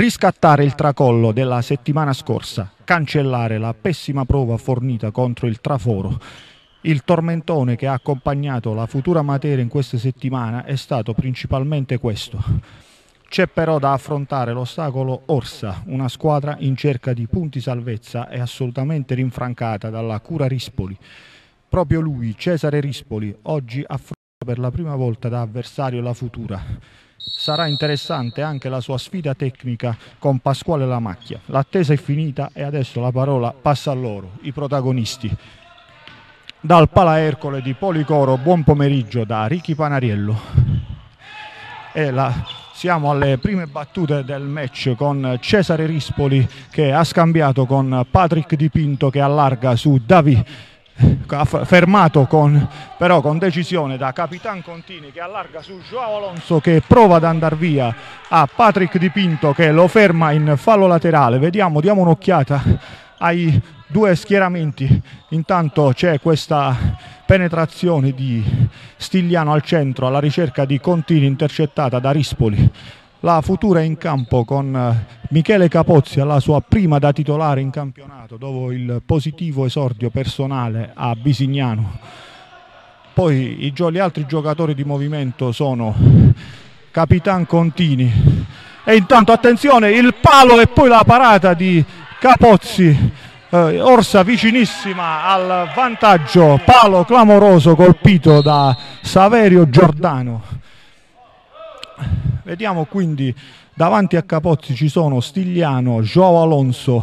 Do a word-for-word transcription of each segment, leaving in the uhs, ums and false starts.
riscattare il tracollo della settimana scorsa, cancellare la pessima prova fornita contro il Traforo. Il tormentone che ha accompagnato la Futura Matera in questa settimana è stato principalmente questo. C'è però da affrontare l'ostacolo Orsa, una squadra in cerca di punti salvezza e assolutamente rinfrancata dalla Cura Rispoli. Proprio lui, Cesare Rispoli, oggi affronta per la prima volta da avversario la Futura. Sarà interessante anche la sua sfida tecnica con Pasquale Lamacchia. L'attesa è finita e adesso la parola passa a loro, i protagonisti. Dal Pala Ercole di Policoro, buon pomeriggio da Ricky Panariello. E la, siamo alle prime battute del match con Cesare Rispoli che ha scambiato con Patrick Di Pinto che allarga su Davi, fermato con, però con decisione da Capitan Contini che allarga su Joao Alonso che prova ad andare via a Patrick Di Pinto che lo ferma in fallo laterale. Vediamo, diamo un'occhiata ai due schieramenti. Intanto c'è questa penetrazione di Stigliano al centro alla ricerca di Contini intercettata da Rispoli. La Futura è in campo con Michele Capozzi alla sua prima da titolare in campionato dopo il positivo esordio personale a Bisignano. Poi i, gli altri giocatori di movimento sono Capitan Contini e intanto attenzione il palo e poi la parata di Capozzi. eh, Orsa vicinissima al vantaggio, palo clamoroso colpito da Saverio Giordano. Vediamo quindi davanti a Capozzi ci sono Stigliano, Joao Alonso,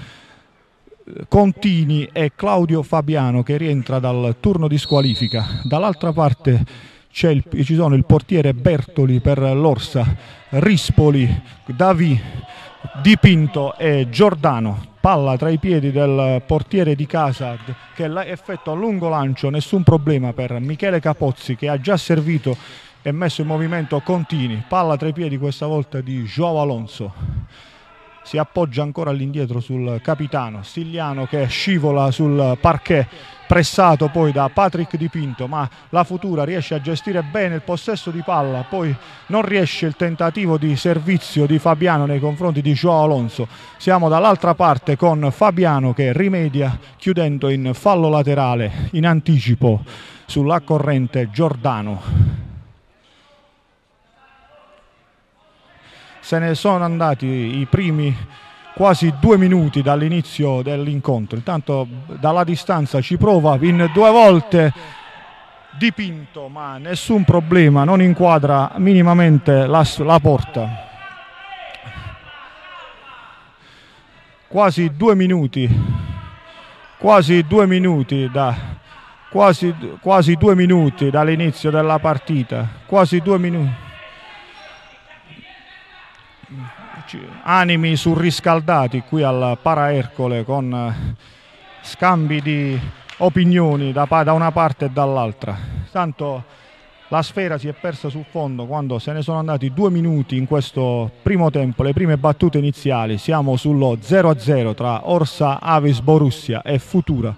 Contini e Claudio Fabiano che rientra dal turno di squalifica. Dall'altra parte c'è il, ci sono il portiere Bertoli per l'Orsa, Rispoli, Davi, Di Pinto e Giordano. Palla tra i piedi del portiere di casa che effettua un lungo lancio, nessun problema per Michele Capozzi che ha già servito e messo in movimento Contini. Palla tra i piedi questa volta di Joao Alonso. Si appoggia ancora all'indietro sul capitano. Stigliano che scivola sul parquet, pressato poi da Patrick Di Pinto, ma la Futura riesce a gestire bene il possesso di palla, poi non riesce il tentativo di servizio di Fabiano nei confronti di Joao Alonso. Siamo dall'altra parte con Fabiano che rimedia chiudendo in fallo laterale in anticipo sull'accorrente Giordano. Se ne sono andati i primi quasi due minuti dall'inizio dell'incontro. Intanto dalla distanza ci prova in due volte Di Pinto, ma nessun problema, non inquadra minimamente la, la porta. Quasi due minuti, quasi due minuti da quasi, quasi due minuti dall'inizio della partita, quasi due minuti. Animi surriscaldati qui al Para Ercole con scambi di opinioni da, da una parte e dall'altra. Tanto la sfera si è persa sul fondo quando se ne sono andati due minuti in questo primo tempo, le prime battute iniziali. Siamo sullo zero a zero tra Orsa Avis Borussia e Futura.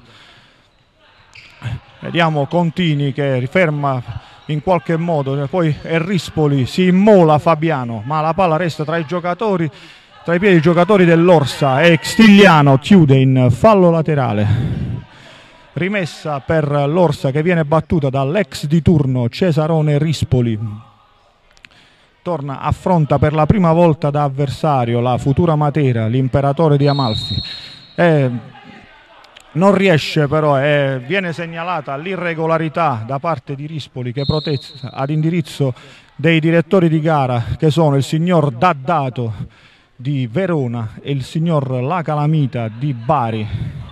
Vediamo Contini che riferma in qualche modo, poi è Rispoli, si immola Fabiano, ma la palla resta tra i giocatori, tra i piedi dei giocatori dell'Orsa e Stigliano chiude in fallo laterale. Rimessa per l'Orsa che viene battuta dall'ex di turno Cesarone Rispoli. Torna, affronta per la prima volta da avversario la Futura Matera, l'imperatore di Amalfi. E non riesce però e viene segnalata l'irregolarità da parte di Rispoli che protesta ad indirizzo dei direttori di gara che sono il signor Daddato di Verona e il signor La Calamita di Bari.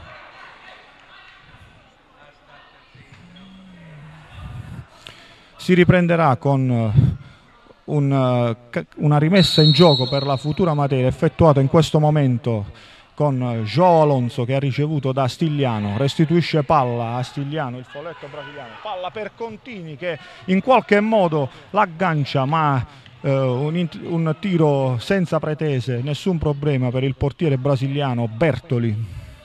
Si riprenderà con un, una rimessa in gioco per la Futura Matera effettuata in questo momento con Joao Alonso che ha ricevuto da Stigliano, restituisce palla a Stigliano, il folletto brasiliano, palla per Contini che in qualche modo l'aggancia, ma eh, un, un tiro senza pretese, nessun problema per il portiere brasiliano Bertoli.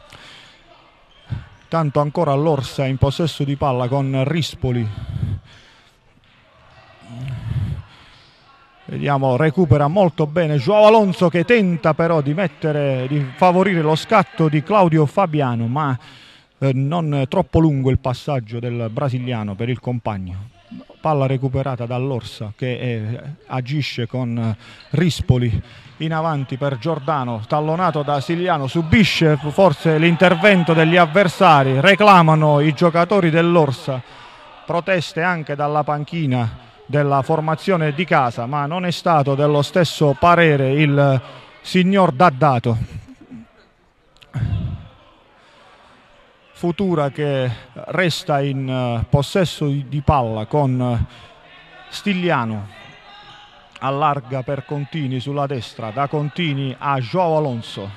Tanto ancora l'Orsa in possesso di palla con Rispoli. Vediamo, recupera molto bene João Alonso, che tenta però di mettere, di favorire lo scatto di Claudio Fabiano, ma eh, non troppo lungo il passaggio del brasiliano per il compagno. Palla recuperata dall'Orsa, che eh, agisce con Rispoli in avanti per Giordano, tallonato da Siliano, subisce forse l'intervento degli avversari, reclamano i giocatori dell'Orsa, proteste anche dalla panchina della formazione di casa, ma non è stato dello stesso parere il signor D'Addato. Futura che resta in possesso di palla con Stigliano, allarga per Contini sulla destra, da Contini a João Alonso,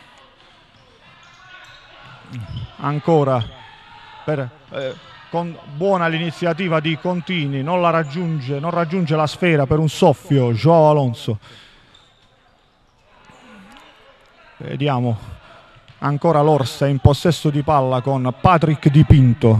ancora per, eh, con buona l'iniziativa di Contini, non la raggiunge, non raggiunge la sfera per un soffio João Alonso. Vediamo ancora l'Orsa in possesso di palla con Patrick Di Pinto,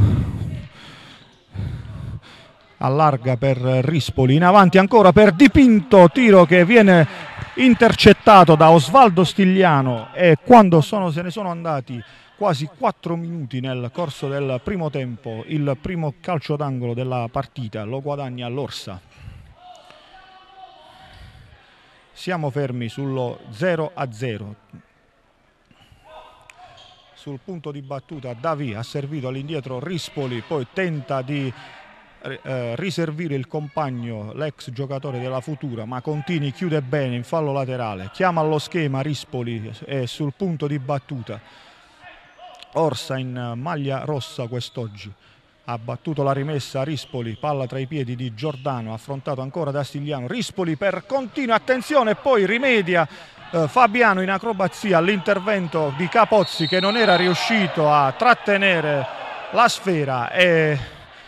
allarga per Rispoli, in avanti ancora per Di Pinto, tiro che viene intercettato da Osvaldo Stigliano, e quando sono, se ne sono andati quasi quattro minuti nel corso del primo tempo, il primo calcio d'angolo della partita lo guadagna l'Orsa. Siamo fermi sullo zero a zero. Sul punto di battuta Davi ha servito all'indietro Rispoli, poi tenta di eh, riservire il compagno, l'ex giocatore della Futura, ma Contini chiude bene in fallo laterale, chiama allo schema Rispoli, è sul punto di battuta. Orsa in maglia rossa quest'oggi, ha battuto la rimessa Rispoli, palla tra i piedi di Giordano, affrontato ancora da Stigliano, Rispoli per Contini, attenzione, poi rimedia eh, Fabiano in acrobazia all'intervento di Capozzi, che non era riuscito a trattenere la sfera, e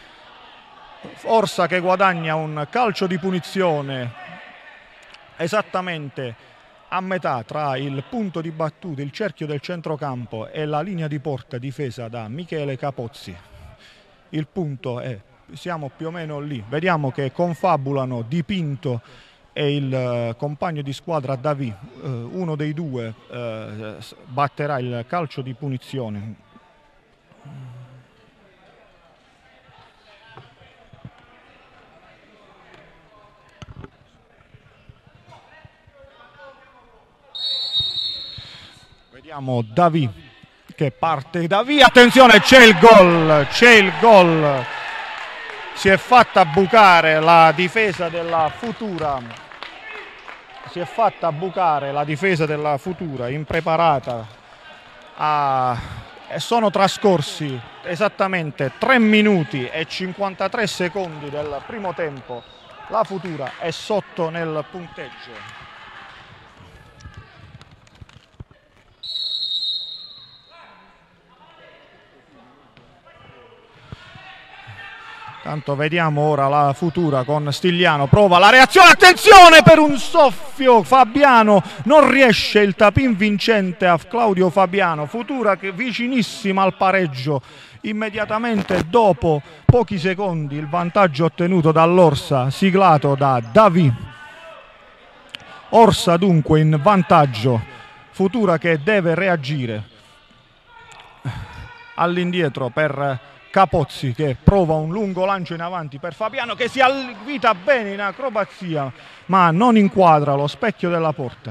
Orsa che guadagna un calcio di punizione esattamente a metà tra il punto di battuta, il cerchio del centrocampo e la linea di porta difesa da Michele Capozzi. Il punto è, siamo più o meno lì, vediamo che confabulano Di Pinto e il uh, compagno di squadra Davi, uh, uno dei due uh, batterà il calcio di punizione. Vediamo Davi che parte da via, attenzione, c'è il gol, c'è il gol, si è fatta bucare la difesa della Futura, si è fatta bucare la difesa della Futura, impreparata, a... e sono trascorsi esattamente tre minuti e cinquantatré secondi del primo tempo, la Futura è sotto nel punteggio. Tanto vediamo ora la Futura con Stigliano, prova la reazione, attenzione per un soffio, Fabiano non riesce, il tapin vincente a Claudio Fabiano, Futura che vicinissima al pareggio, immediatamente dopo pochi secondi il vantaggio ottenuto dall'Orsa, siglato da Davi. Orsa dunque in vantaggio, Futura che deve reagire, all'indietro per Capozzi che prova un lungo lancio in avanti per Fabiano, che si avvita bene in acrobazia ma non inquadra lo specchio della porta.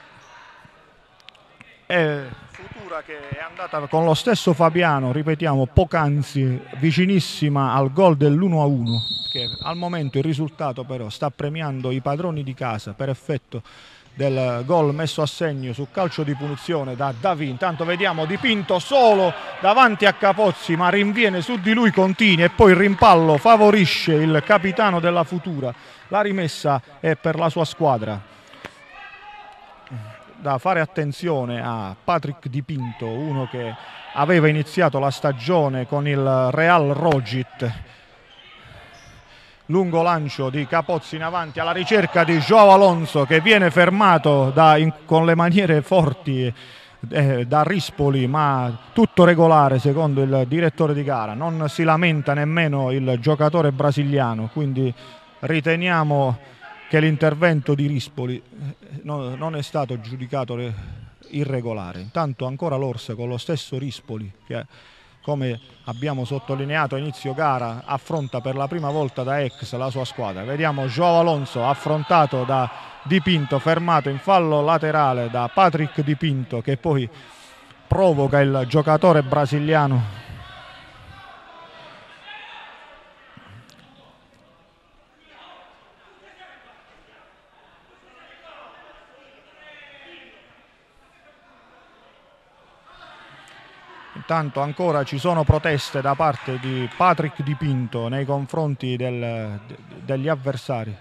E Futura che è andata con lo stesso Fabiano, ripetiamo, poc'anzi vicinissima al gol dell'uno a uno, che al momento il risultato però sta premiando i padroni di casa per effetto del gol messo a segno su calcio di punizione da Davi. Intanto vediamo Di Pinto solo davanti a Capozzi, ma rinviene su di lui Contini e poi il rimpallo favorisce il capitano della Futura. La rimessa è per la sua squadra. Da fare attenzione a Patrick Di Pinto, uno che aveva iniziato la stagione con il Real Rojit. Lungo lancio di Capozzi in avanti alla ricerca di João Alonso, che viene fermato da, in, con le maniere forti eh, da Rispoli, ma tutto regolare secondo il direttore di gara. Non si lamenta nemmeno il giocatore brasiliano, quindi riteniamo che l'intervento di Rispoli non è stato giudicato irregolare. Intanto ancora l'Orsa con lo stesso Rispoli che, come abbiamo sottolineato a inizio gara, affronta per la prima volta da ex la sua squadra. Vediamo João Alonso affrontato da Di Pinto, fermato in fallo laterale da Patrick Di Pinto, che poi provoca il giocatore brasiliano. Intanto ancora ci sono proteste da parte di Patrick Di Pinto nei confronti del, degli avversari.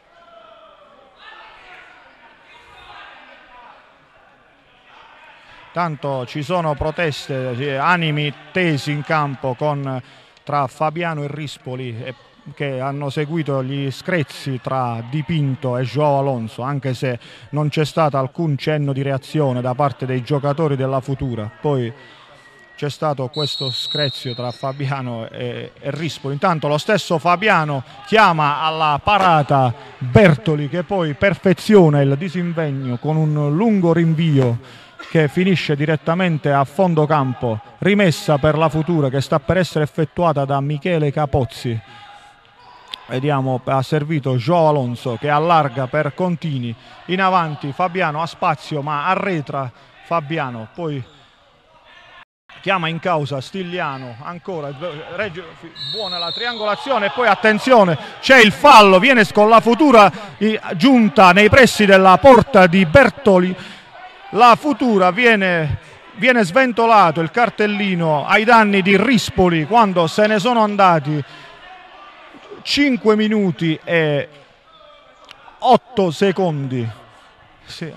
Tanto ci sono proteste, animi tesi in campo con, tra Fabiano e Rispoli, e, che hanno seguito gli screzi tra Di Pinto e João Alonso, anche se non c'è stato alcun cenno di reazione da parte dei giocatori della Futura. Poi c'è stato questo screzio tra Fabiano e, e Rispoli. Intanto lo stesso Fabiano chiama alla parata Bertoli, che poi perfeziona il disinvegno con un lungo rinvio che finisce direttamente a fondo campo. Rimessa per la Futura che sta per essere effettuata da Michele Capozzi. Vediamo, ha servito João Alonso che allarga per Contini. In avanti Fabiano ha spazio ma arretra Fabiano, poi chiama in causa Stigliano, ancora regge, buona la triangolazione e poi attenzione, c'è il fallo, viene con la Futura giunta nei pressi della porta di Bertoli. La Futura viene, viene sventolato il cartellino ai danni di Rispoli quando se ne sono andati cinque minuti e otto secondi. Sì.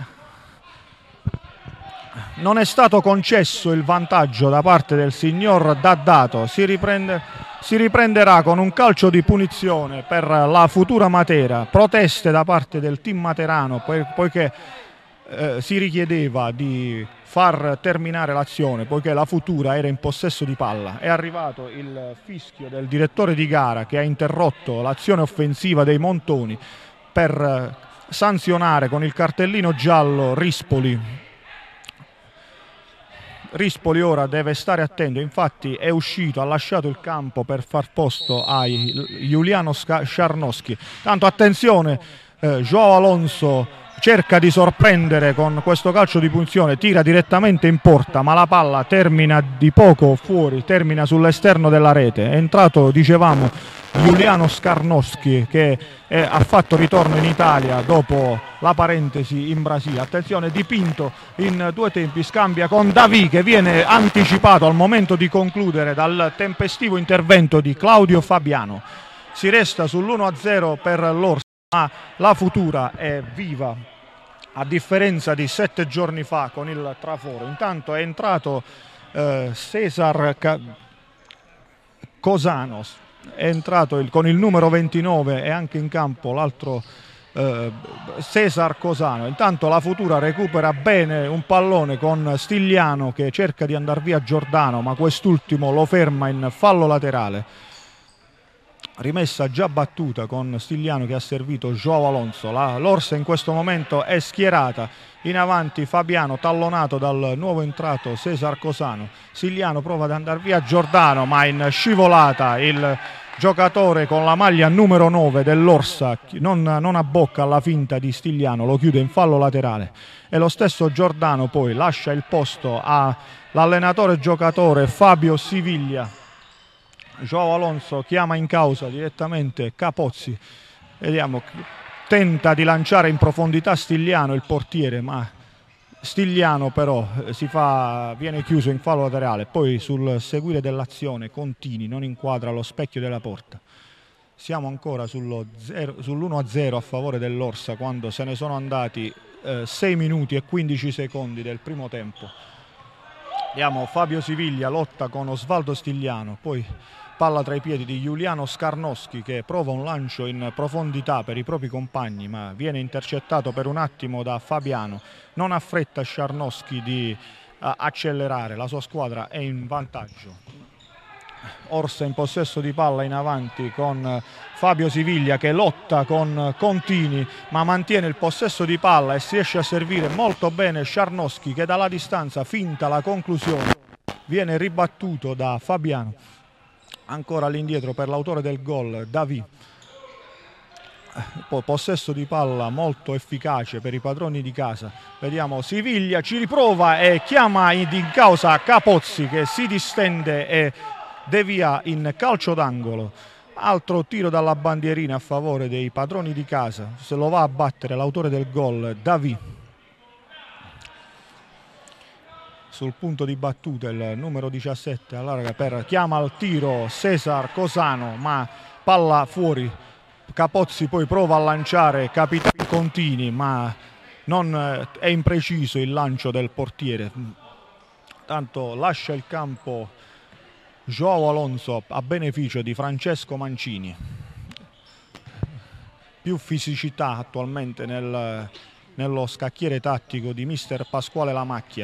Non è stato concesso il vantaggio da parte del signor D'Addato, si, riprende, si riprenderà con un calcio di punizione per la Futura Matera. Proteste da parte del team materano poiché eh, si richiedeva di far terminare l'azione poiché la Futura era in possesso di palla. È arrivato il fischio del direttore di gara che ha interrotto l'azione offensiva dei Montoni per sanzionare con il cartellino giallo Rispoli. Rispoli ora deve stare attento, infatti è uscito, ha lasciato il campo per far posto a Giuliano Scharnowski. Tanto attenzione, eh, João Alonso cerca di sorprendere con questo calcio di punizione, tira direttamente in porta ma la palla termina di poco fuori, termina sull'esterno della rete. È entrato, dicevamo, Giuliano Scharnowski che è, ha fatto ritorno in Italia dopo la parentesi in Brasile. Attenzione, Di Pinto in due tempi scambia con Davi che viene anticipato al momento di concludere dal tempestivo intervento di Claudio Fabiano. Si resta sull'uno a zero per l'Orsa, ma la Futura è viva a differenza di sette giorni fa con il traforo. Intanto è entrato eh, Cesar Ca Cosanos, è entrato il, con il numero ventinove e anche in campo l'altro eh, Cesar Cosano. Intanto la Futura recupera bene un pallone con Stigliano che cerca di andare via Giordano ma quest'ultimo lo ferma in fallo laterale. Rimessa già battuta con Stigliano che ha servito João Alonso. L'Orsa in questo momento è schierata in avanti, Fabiano tallonato dal nuovo entrato Cesar Cosano. Stigliano prova ad andare via Giordano ma in scivolata il giocatore con la maglia numero nove dell'Orsa non, non abbocca alla finta di Stigliano, lo chiude in fallo laterale e lo stesso Giordano poi lascia il posto all'allenatore giocatore Fabio Siviglia. João Alonso chiama in causa direttamente Capozzi, vediamo, tenta di lanciare in profondità Stigliano, il portiere, ma Stigliano però si fa, viene chiuso in fallo laterale. Poi sul seguire dell'azione Contini non inquadra lo specchio della porta. Siamo ancora sull'uno a zero a favore dell'Orsa quando se ne sono andati eh, sei minuti e quindici secondi del primo tempo. Vediamo Fabio Siviglia lotta con Osvaldo Stigliano, poi palla tra i piedi di Giuliano Scharnowski che prova un lancio in profondità per i propri compagni ma viene intercettato per un attimo da Fabiano. Non ha fretta Scharnowski di uh, accelerare, la sua squadra è in vantaggio. Orsa in possesso di palla in avanti con Fabio Siviglia che lotta con Contini ma mantiene il possesso di palla e si riesce a servire molto bene Scharnowski che dalla distanza finta la conclusione, viene ribattuto da Fabiano. Ancora all'indietro per l'autore del gol, Davi. Possesso di palla molto efficace per i padroni di casa. Vediamo Siviglia, ci riprova e chiama in causa Capozzi che si distende e devia in calcio d'angolo. Altro tiro dalla bandierina a favore dei padroni di casa. Se lo va a battere l'autore del gol, Davi. Sul punto di battuta il numero diciassette allarga per chiama al tiro Cesar Cosano, ma palla fuori. Capozzi poi prova a lanciare Capitano Contini, ma non è impreciso il lancio del portiere. Tanto lascia il campo Joao Alonso a beneficio di Francesco Mancini. Più fisicità attualmente nel, nello scacchiere tattico di mister Pasquale Lamacchia.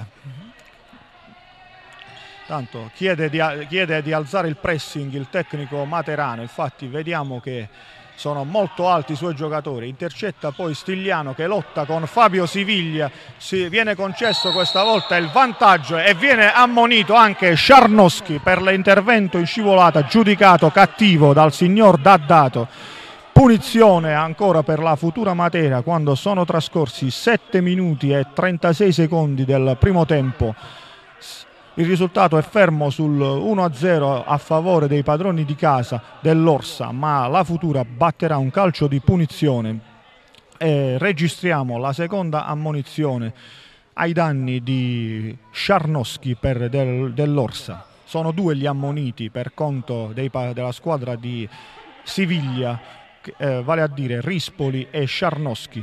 Tanto chiede di, chiede di alzare il pressing il tecnico Materano, infatti vediamo che sono molto alti i suoi giocatori. Intercetta poi Stigliano che lotta con Fabio Siviglia, si viene concesso questa volta il vantaggio e viene ammonito anche Scharnowski per l'intervento in scivolata giudicato cattivo dal signor Daddato. Punizione ancora per la Futura Matera quando sono trascorsi sette minuti e trentasei secondi del primo tempo. Il risultato è fermo sul uno a zero a favore dei padroni di casa dell'Orsa, ma la Futura batterà un calcio di punizione e registriamo la seconda ammonizione ai danni di Scharnowski per del, dell'Orsa. Sono due gli ammoniti per conto dei, della squadra di Siviglia, eh, vale a dire Rispoli e Scharnowski.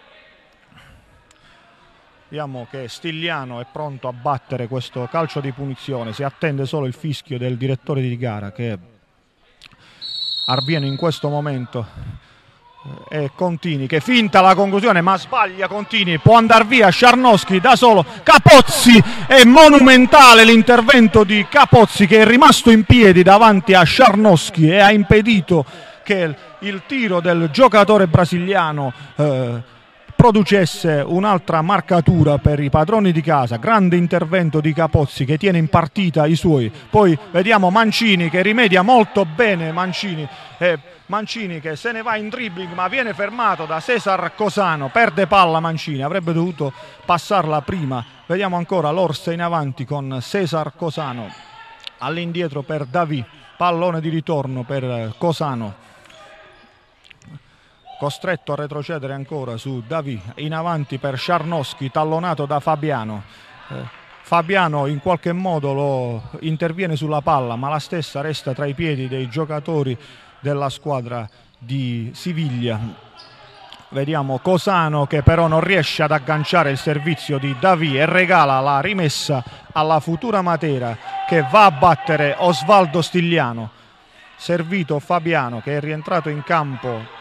Vediamo che Stigliano è pronto a battere questo calcio di punizione, si attende solo il fischio del direttore di gara che avviene in questo momento. E Contini che finta la conclusione ma sbaglia Contini, può andare via Scharnowski da solo. Capozzi, è monumentale l'intervento di Capozzi che è rimasto in piedi davanti a Scharnowski e ha impedito che il tiro del giocatore brasiliano eh, producesse un'altra marcatura per i padroni di casa. Grande intervento di Capozzi che tiene in partita i suoi. Poi vediamo Mancini che rimedia molto bene Mancini, eh, Mancini che se ne va in dribbling ma viene fermato da Cesar Cosano, perde palla Mancini, avrebbe dovuto passarla prima. Vediamo ancora l'Orsa in avanti con Cesar Cosano, all'indietro per Davi, pallone di ritorno per Cosano, costretto a retrocedere ancora su Davi, in avanti per Scharnowski, tallonato da Fabiano. Eh, Fabiano in qualche modo lo interviene sulla palla, ma la stessa resta tra i piedi dei giocatori della squadra di Siviglia. Vediamo Cosano che però non riesce ad agganciare il servizio di Davi e regala la rimessa alla Futura Matera che va a battere Osvaldo Stigliano. Servito Fabiano che è rientrato in campo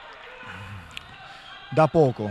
da poco.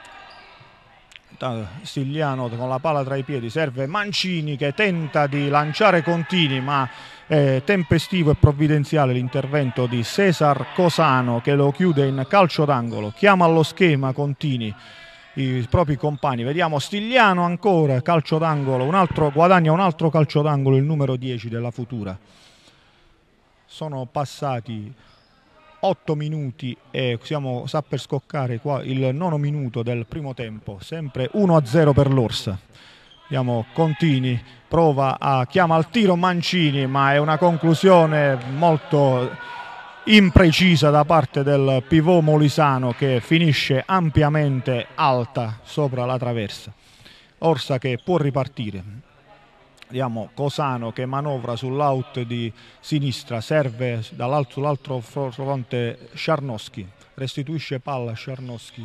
Stigliano con la palla tra i piedi, serve Mancini che tenta di lanciare Contini ma è tempestivo e provvidenziale l'intervento di Cesar Cosano che lo chiude in calcio d'angolo. Chiama allo schema Contini i propri compagni. Vediamo Stigliano ancora, calcio d'angolo, un altro, guadagna un altro calcio d'angolo il numero dieci della Futura. Sono passati otto minuti e siamo sta per scoccare qua il nono minuto del primo tempo, sempre uno a zero per l'Orsa. Vediamo Contini, prova a chiama al tiro Mancini ma è una conclusione molto imprecisa da parte del pivot molisano che finisce ampiamente alta sopra la traversa. Orsa che può ripartire. Vediamo Cosano che manovra sull'out di sinistra, serve dall'altro fronte Scharnowski, restituisce palla a Scharnowski.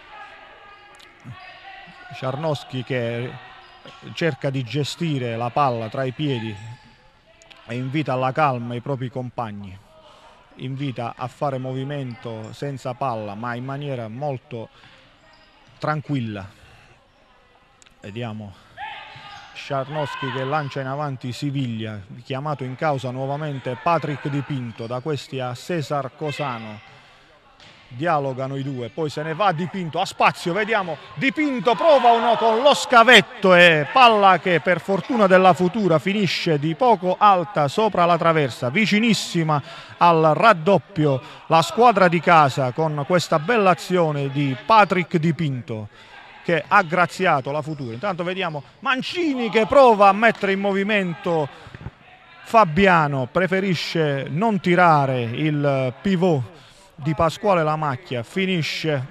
Scharnowski che cerca di gestire la palla tra i piedi e invita alla calma i propri compagni, invita a fare movimento senza palla ma in maniera molto tranquilla. Vediamo Scharnowski che lancia in avanti Siviglia, chiamato in causa nuovamente Patrick Di Pinto, da questi a Cesar Cosano, dialogano i due, poi se ne va Di Pinto, a spazio, vediamo Di Pinto prova uno con lo scavetto e palla che per fortuna della Futura finisce di poco alta sopra la traversa, vicinissima al raddoppio la squadra di casa con questa bella azione di Patrick Di Pinto che ha graziato la Futura. Intanto vediamo Mancini che prova a mettere in movimento Fabiano, preferisce non tirare il pivot di Pasquale Lamacchia, finisce,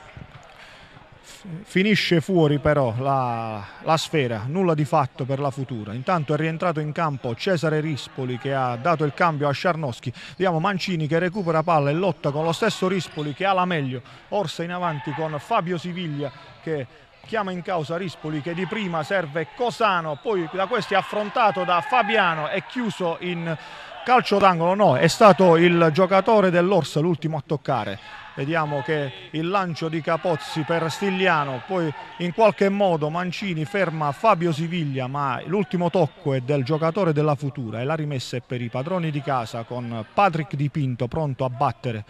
finisce fuori però la, la sfera, nulla di fatto per la Futura. Intanto è rientrato in campo Cesare Rispoli che ha dato il cambio a Scharnowski, vediamo Mancini che recupera palla e lotta con lo stesso Rispoli che ha la meglio, Orsa in avanti con Fabio Siviglia che chiama in causa Rispoli che di prima serve Cosano, poi da questi affrontato da Fabiano e chiuso in calcio d'angolo. No, è stato il giocatore dell'Orsa l'ultimo a toccare. Vediamo che il lancio di Capozzi per Stigliano, poi in qualche modo Mancini ferma Fabio Siviglia, ma l'ultimo tocco è del giocatore della Futura e la rimessa è per i padroni di casa con Patrick Di Pinto pronto a battere.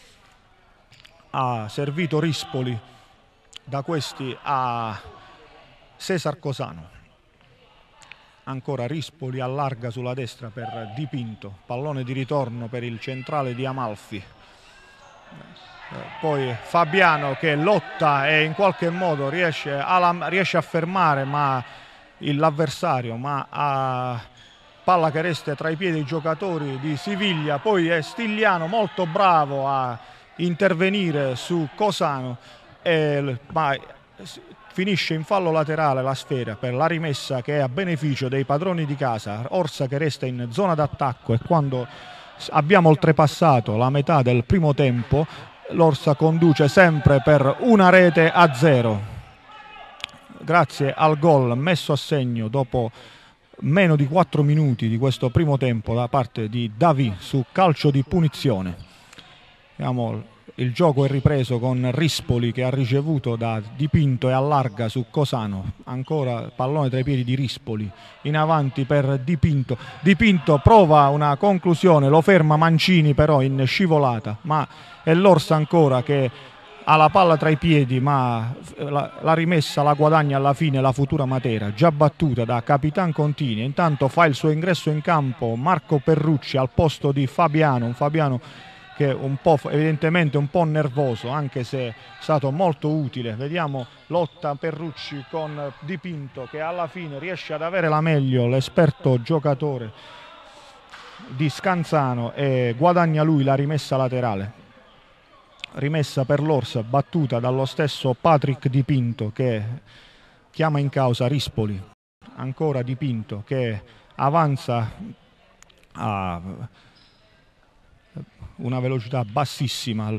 Ha servito Rispoli, da questi a Cesar Cosano. Ancora Rispoli allarga sulla destra per Di Pinto, pallone di ritorno per il centrale di Amalfi, poi Fabiano che lotta e in qualche modo riesce a, riesce a fermare l'avversario, ma a palla che resta tra i piedi dei giocatori di Siviglia, poi è Stigliano molto bravo a intervenire su Cosano, e, ma finisce in fallo laterale la sfera per la rimessa che è a beneficio dei padroni di casa. Orsa che resta in zona d'attacco e quando abbiamo oltrepassato la metà del primo tempo l'Orsa conduce sempre per una rete a zero grazie al gol messo a segno dopo meno di quattro minuti di questo primo tempo da parte di Davi su calcio di punizione. Vediamo, il gioco è ripreso con Rispoli che ha ricevuto da Di Pinto e allarga su Cosano, ancora pallone tra i piedi di Rispoli, in avanti per Di Pinto. Di Pinto prova una conclusione, lo ferma Mancini però in scivolata, ma è l'Orsa ancora che ha la palla tra i piedi, ma la, la rimessa la guadagna alla fine la Futura Matera, già battuta da Capitan Contini. Intanto fa il suo ingresso in campo Marco Perrucci al posto di Fabiano, un Fabiano che è un po' evidentemente un po' nervoso, anche se è stato molto utile. Vediamo lotta Perrucci con Di Pinto che alla fine riesce ad avere la meglio l'esperto giocatore di Scanzano e guadagna lui la rimessa laterale. Rimessa per l'Orsa battuta dallo stesso Patrick Di Pinto che chiama in causa Rispoli. Ancora Di Pinto che avanza a una velocità bassissima,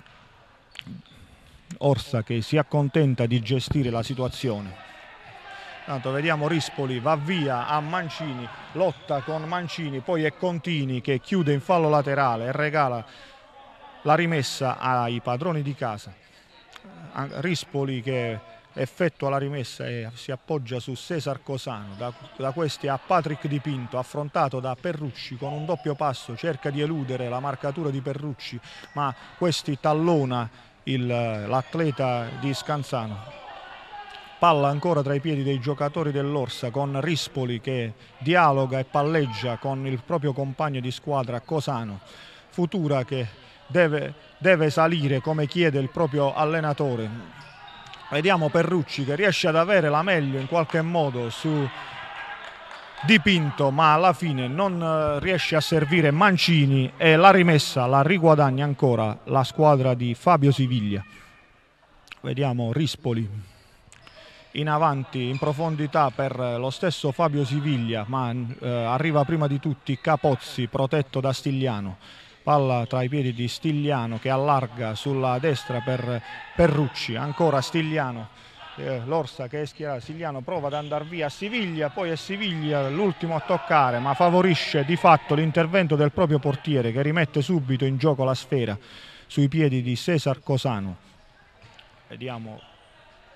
Orsa che si accontenta di gestire la situazione. Tanto vediamo Rispoli va via a Mancini, lotta con Mancini, poi è Contini che chiude in fallo laterale e regala la rimessa ai padroni di casa. Rispoli che effettua la rimessa e si appoggia su Cesar Cosano, da, da questi a Patrick Di Pinto, affrontato da Perrucci con un doppio passo, cerca di eludere la marcatura di Perrucci, ma questi tallona l'atleta di Scanzano. Palla ancora tra i piedi dei giocatori dell'Orsa con Rispoli che dialoga e palleggia con il proprio compagno di squadra Cosano. Futura che deve, deve salire come chiede il proprio allenatore. Vediamo Perrucci che riesce ad avere la meglio in qualche modo su Di Pinto, ma alla fine non riesce a servire Mancini e la rimessa la riguadagna ancora la squadra di Fabio Siviglia. Vediamo Rispoli in avanti in profondità per lo stesso Fabio Siviglia, ma eh, arriva prima di tutti Capozzi protetto da Stigliano. Palla tra i piedi di Stigliano che allarga sulla destra per Perrucci, ancora Stigliano, eh, l'Orsa che è schierata, Stigliano prova ad andare via a Siviglia, poi è Siviglia l'ultimo a toccare, ma favorisce di fatto l'intervento del proprio portiere che rimette subito in gioco la sfera sui piedi di Cesar Cosano. Vediamo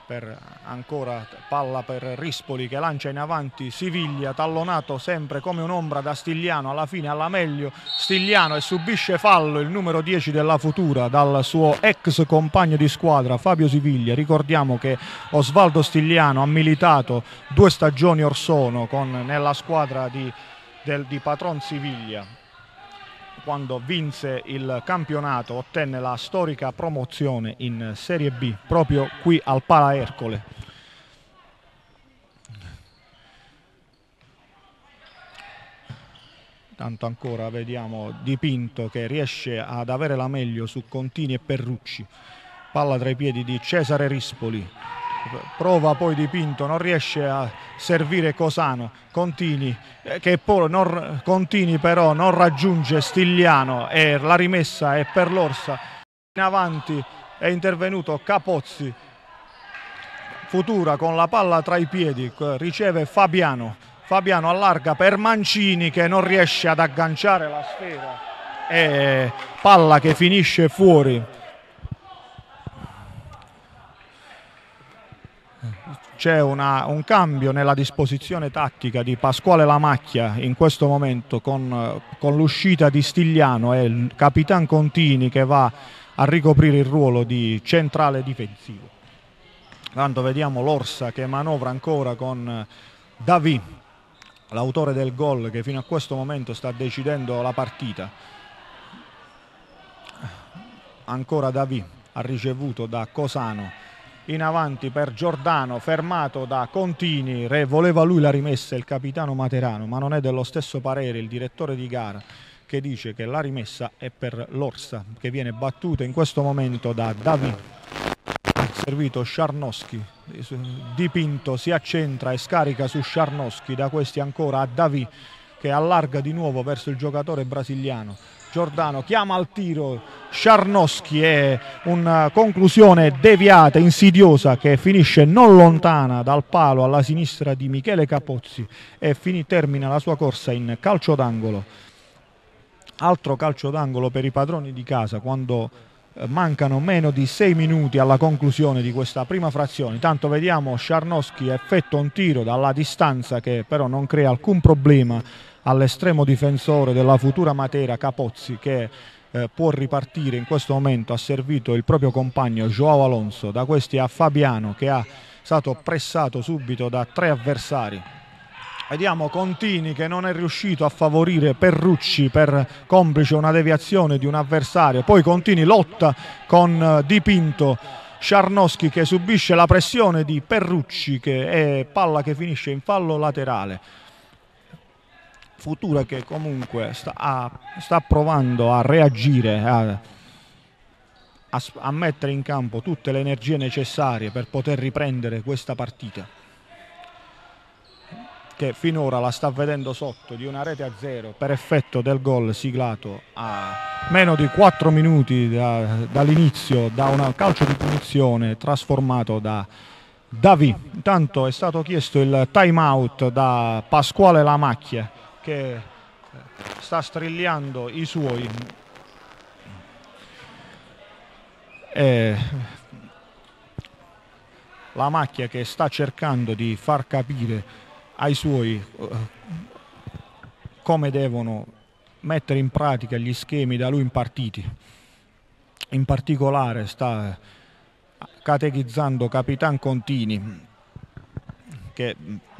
per ancora palla per Rispoli che lancia in avanti Siviglia, tallonato sempre come un'ombra da Stigliano, alla fine alla meglio Stigliano e subisce fallo il numero dieci della Futura dal suo ex compagno di squadra Fabio Siviglia. Ricordiamo che Osvaldo Stigliano ha militato due stagioni or sono con, nella squadra di, del, di Patron Siviglia, quando vinse il campionato, ottenne la storica promozione in Serie B proprio qui al Pala Ercole. Tanto ancora vediamo Di Pinto che riesce ad avere la meglio su Contini e Perrucci. Palla tra i piedi di Cesare Rispoli. Prova poi Di Pinto, non riesce a servire Cosano. Contini, eh, che poi non, Contini però non raggiunge Stigliano e la rimessa è per l'Orsa. In avanti è intervenuto Capozzi. Futura con la palla tra i piedi, riceve Fabiano. Fabiano allarga per Mancini che non riesce ad agganciare la sfera. E palla che finisce fuori. C'è un cambio nella disposizione tattica di Pasquale Lamacchia in questo momento con, con l'uscita di Stigliano e il Capitan Contini che va a ricoprire il ruolo di centrale difensivo. Tanto vediamo l'Orsa che manovra ancora con Davì, l'autore del gol che fino a questo momento sta decidendo la partita. Ancora Davì ha ricevuto da Cosano. In avanti per Giordano, fermato da Contini, Re, voleva lui la rimessa il capitano Materano, ma non è dello stesso parere il direttore di gara che dice che la rimessa è per l'Orsa, che viene battuta in questo momento da Davì. Servito Sciarnoschi, Di Pinto si accentra e scarica su Sciarnoschi, da questi ancora a Davì che allarga di nuovo verso il giocatore brasiliano. Giordano chiama al tiro Sciarnoschi, è una conclusione deviata, insidiosa, che finisce non lontana dal palo alla sinistra di Michele Capozzi e fini, termina la sua corsa in calcio d'angolo. Altro calcio d'angolo per i padroni di casa quando mancano meno di sei minuti alla conclusione di questa prima frazione. Intanto vediamo Sciarnoschi effettua un tiro dalla distanza che però non crea alcun problema all'estremo difensore della Futura Matera Capozzi, che eh, può ripartire in questo momento. Ha servito il proprio compagno Joao Alonso, da questi a Fabiano che è stato pressato subito da tre avversari. Vediamo Contini che non è riuscito a favorire Perrucci per complice una deviazione di un avversario. Poi Contini lotta con Di Pinto. Sciarnoschi che subisce la pressione di Perrucci, che è palla che finisce in fallo laterale. Futura che comunque sta, a, sta provando a reagire, a, a, a mettere in campo tutte le energie necessarie per poter riprendere questa partita, che finora la sta vedendo sotto di una rete a zero per effetto del gol siglato a meno di quattro minuti da, dall'inizio da un calcio di punizione trasformato da Davì. Intanto è stato chiesto il time out da Pasquale Lamacchia che sta strigliando i suoi. E Lamacchia che sta cercando di far capire ai suoi uh, come devono mettere in pratica gli schemi da lui impartiti. In particolare sta catechizzando Capitan Contini, che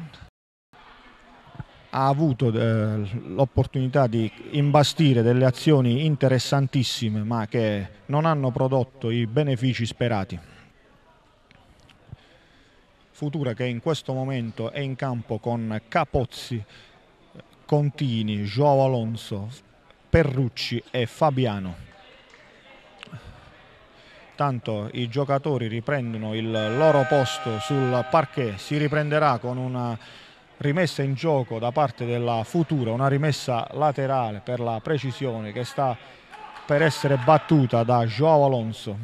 ha avuto eh, l'opportunità di imbastire delle azioni interessantissime, ma che non hanno prodotto i benefici sperati. Futura che in questo momento è in campo con Capozzi, Contini, Joao Alonso, Perrucci e Fabiano. Tanto i giocatori riprendono il loro posto sul parquet. Si riprenderà con una rimessa in gioco da parte della Futura, una rimessa laterale per la precisione, che sta per essere battuta da Joao Alonso.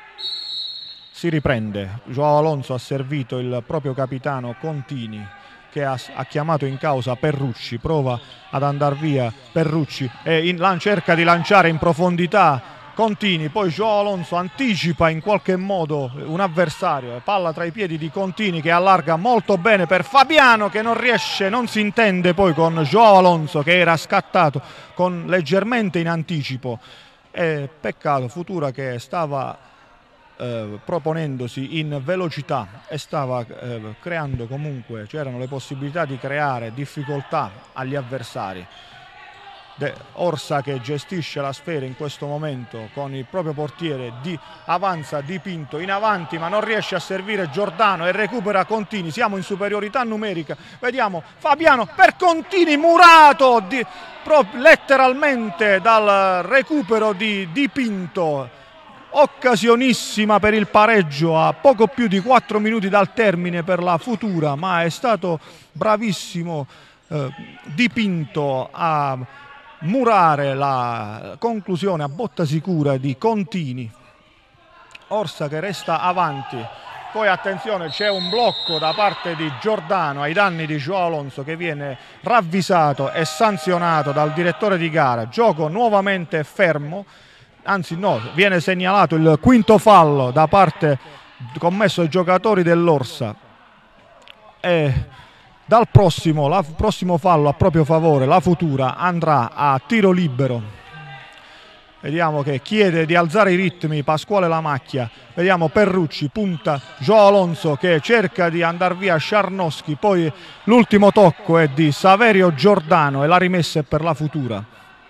Si riprende, Joao Alonso ha servito il proprio capitano Contini che ha, ha chiamato in causa Perrucci, prova ad andare via Perrucci e in, lan, cerca di lanciare in profondità Contini, poi João Alonso anticipa in qualche modo un avversario, palla tra i piedi di Contini che allarga molto bene per Fabiano che non riesce, non si intende poi con João Alonso che era scattato con leggermente in anticipo. E peccato, Futura che stava eh, proponendosi in velocità e stava eh, creando comunque, c'erano le possibilità di creare difficoltà agli avversari. De Orsa che gestisce la sfera in questo momento con il proprio portiere, di avanza Dipinto in avanti ma non riesce a servire Giordano e recupera Contini, siamo in superiorità numerica, vediamo Fabiano per Contini, murato di, letteralmente dal recupero di Dipinto, occasionissima per il pareggio a poco più di quattro minuti dal termine per la Futura, ma è stato bravissimo eh, Dipinto a murare la conclusione a botta sicura di Contini. Orsa che resta avanti, poi attenzione c'è un blocco da parte di Giordano ai danni di João Alonso che viene ravvisato e sanzionato dal direttore di gara, gioco nuovamente fermo, anzi no, viene segnalato il quinto fallo da parte commesso ai giocatori dell'Orsa e dal prossimo, la, prossimo fallo a proprio favore la Futura andrà a tiro libero. Vediamo che chiede di alzare i ritmi Pasquale Lamacchia, vediamo Perrucci, punta João Alonso che cerca di andare via Scharnowski, poi l'ultimo tocco è di Saverio Giordano e la rimessa è per la Futura.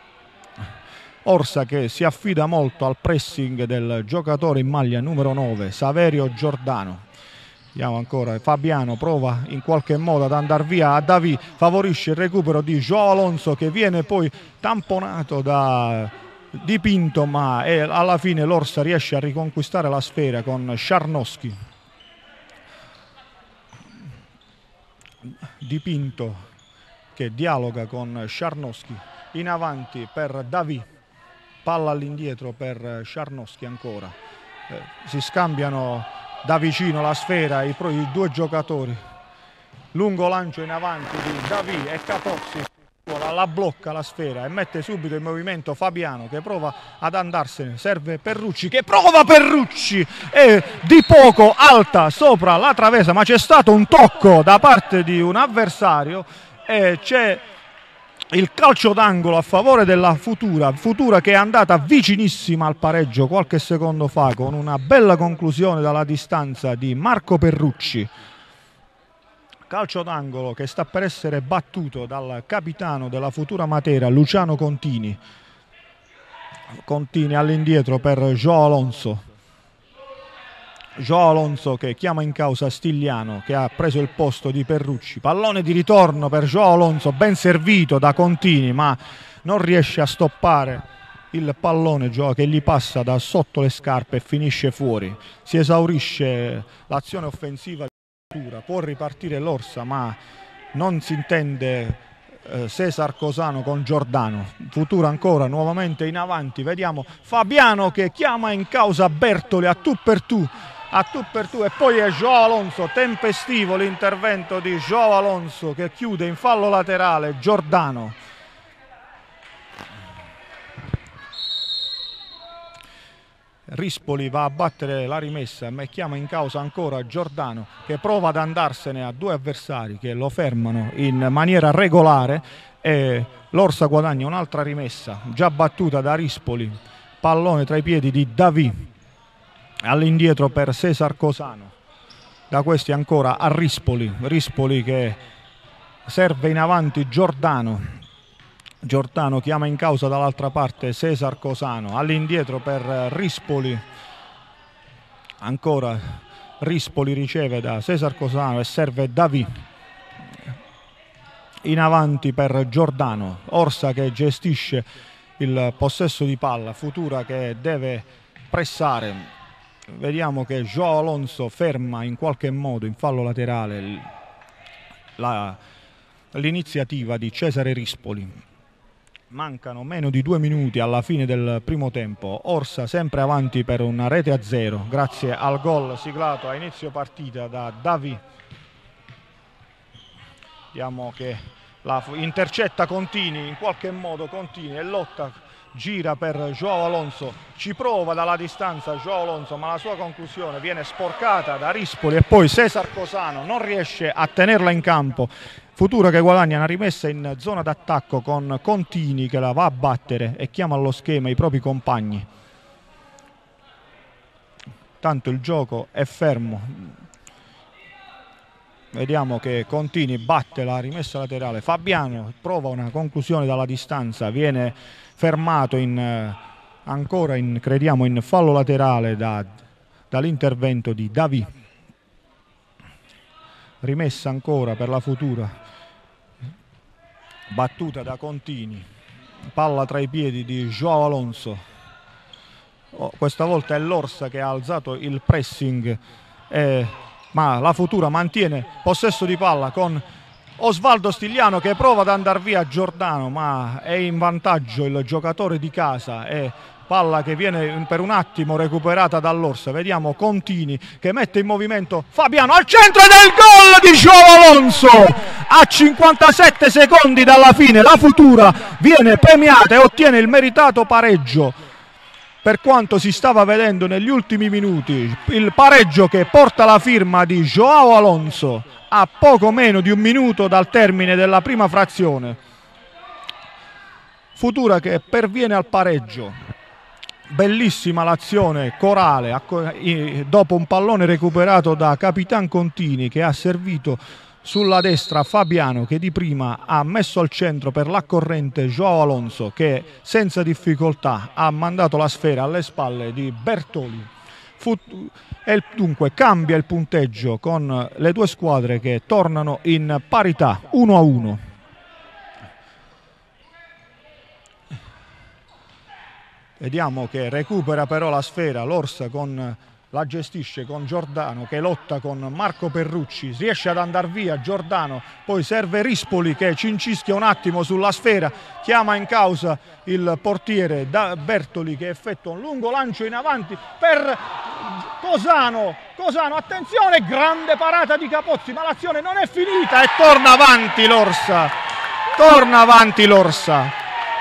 Orsa che si affida molto al pressing del giocatore in maglia numero nove, Saverio Giordano. Vediamo ancora, Fabiano prova in qualche modo ad andare via a Davi, favorisce il recupero di João Alonso che viene poi tamponato da Dipinto, ma è, alla fine l'Orsa riesce a riconquistare la sfera con Scharnowski. Dipinto che dialoga con Scharnowski, in avanti per Davi, palla all'indietro per Scharnowski ancora, eh, si scambiano da vicino la sfera i, i due giocatori, lungo lancio in avanti di Davi e Capozzi la blocca la sfera e mette subito in movimento Fabiano che prova ad andarsene, serve Perrucci che prova Perrucci e di poco alta sopra la traversa, ma c'è stato un tocco da parte di un avversario e c'è il calcio d'angolo a favore della Futura, Futura che è andata vicinissima al pareggio qualche secondo fa con una bella conclusione dalla distanza di Marco Perrucci. Calcio d'angolo che sta per essere battuto dal capitano della Futura Matera, Luciano Contini. Contini all'indietro per João Alonso. João Alonso che chiama in causa Stigliano che ha preso il posto di Perrucci, pallone di ritorno per João Alonso ben servito da Contini ma non riesce a stoppare il pallone che gli passa da sotto le scarpe e finisce fuori. Si esaurisce l'azione offensiva di Futura, può ripartire l'Orsa ma non si intende eh, Cesar Cosano con Giordano. Futura ancora nuovamente in avanti, vediamo Fabiano che chiama in causa Bertoli a tu per tu a tu per tu e poi è João Alonso, tempestivo l'intervento di João Alonso che chiude in fallo laterale Giordano. Rispoli va a battere la rimessa ma chiama in causa ancora Giordano che prova ad andarsene a due avversari che lo fermano in maniera regolare e l'Orsa guadagna un'altra rimessa già battuta da Rispoli, pallone tra i piedi di Davi. All'indietro per Cesar Cosano, da questi ancora a Rispoli, Rispoli che serve in avanti Giordano, Giordano chiama in causa dall'altra parte Cesar Cosano, all'indietro per Rispoli, ancora Rispoli riceve da Cesar Cosano e serve Davi, in avanti per Giordano, Orsa che gestisce il possesso di palla, Futura che deve pressare. Vediamo che João Alonso ferma in qualche modo in fallo laterale l'iniziativa di Cesare Rispoli. Mancano meno di due minuti alla fine del primo tempo. Orsa sempre avanti per una rete a zero grazie al gol siglato a inizio partita da Davi. Vediamo che la intercetta Contini, in qualche modo Contini e lotta, gira per Joao Alonso, ci prova dalla distanza Joao Alonso, ma la sua conclusione viene sporcata da Rispoli e poi Cesar Cosano non riesce a tenerla in campo. Futura che guadagna una rimessa in zona d'attacco con Contini che la va a battere e chiama allo schema i propri compagni. Tanto il gioco è fermo. Vediamo che Contini batte la rimessa laterale. Fabiano prova una conclusione dalla distanza, viene fermato in, ancora in, crediamo, in fallo laterale da, dall'intervento di Davi. Rimessa ancora per la Futura, battuta da Contini, palla tra i piedi di Joao Alonso. Oh, questa volta è l'Orsa che ha alzato il pressing, eh, ma la Futura mantiene possesso di palla con Osvaldo Stigliano che prova ad andare via Giordano, ma è in vantaggio il giocatore di casa e palla che viene per un attimo recuperata dall'Orsa. Vediamo Contini che mette in movimento Fabiano al centro del gol di Joao Alonso a cinquantasette secondi dalla fine. La Futura viene premiata e ottiene il meritato pareggio. Per quanto si stava vedendo negli ultimi minuti, il pareggio che porta la firma di Joao Alonso a poco meno di un minuto dal termine della prima frazione. Futura che perviene al pareggio. Bellissima l'azione corale dopo un pallone recuperato da Capitan Contini che ha servito sulla destra Fabiano che di prima ha messo al centro per l'accorrente Joao Alonso che senza difficoltà ha mandato la sfera alle spalle di Bertoli. Fut- e dunque cambia il punteggio con le due squadre che tornano in parità uno a uno. Vediamo che recupera però la sfera l'Orsa, con la gestisce con Giordano che lotta con Marco Perrucci, riesce ad andare via Giordano, poi serve Rispoli che cincischia un attimo sulla sfera, chiama in causa il portiere da Bertoli che effettua un lungo lancio in avanti per Cosano. Cosano, attenzione, grande parata di Capozzi, ma l'azione non è finita e torna avanti l'Orsa, torna avanti l'Orsa.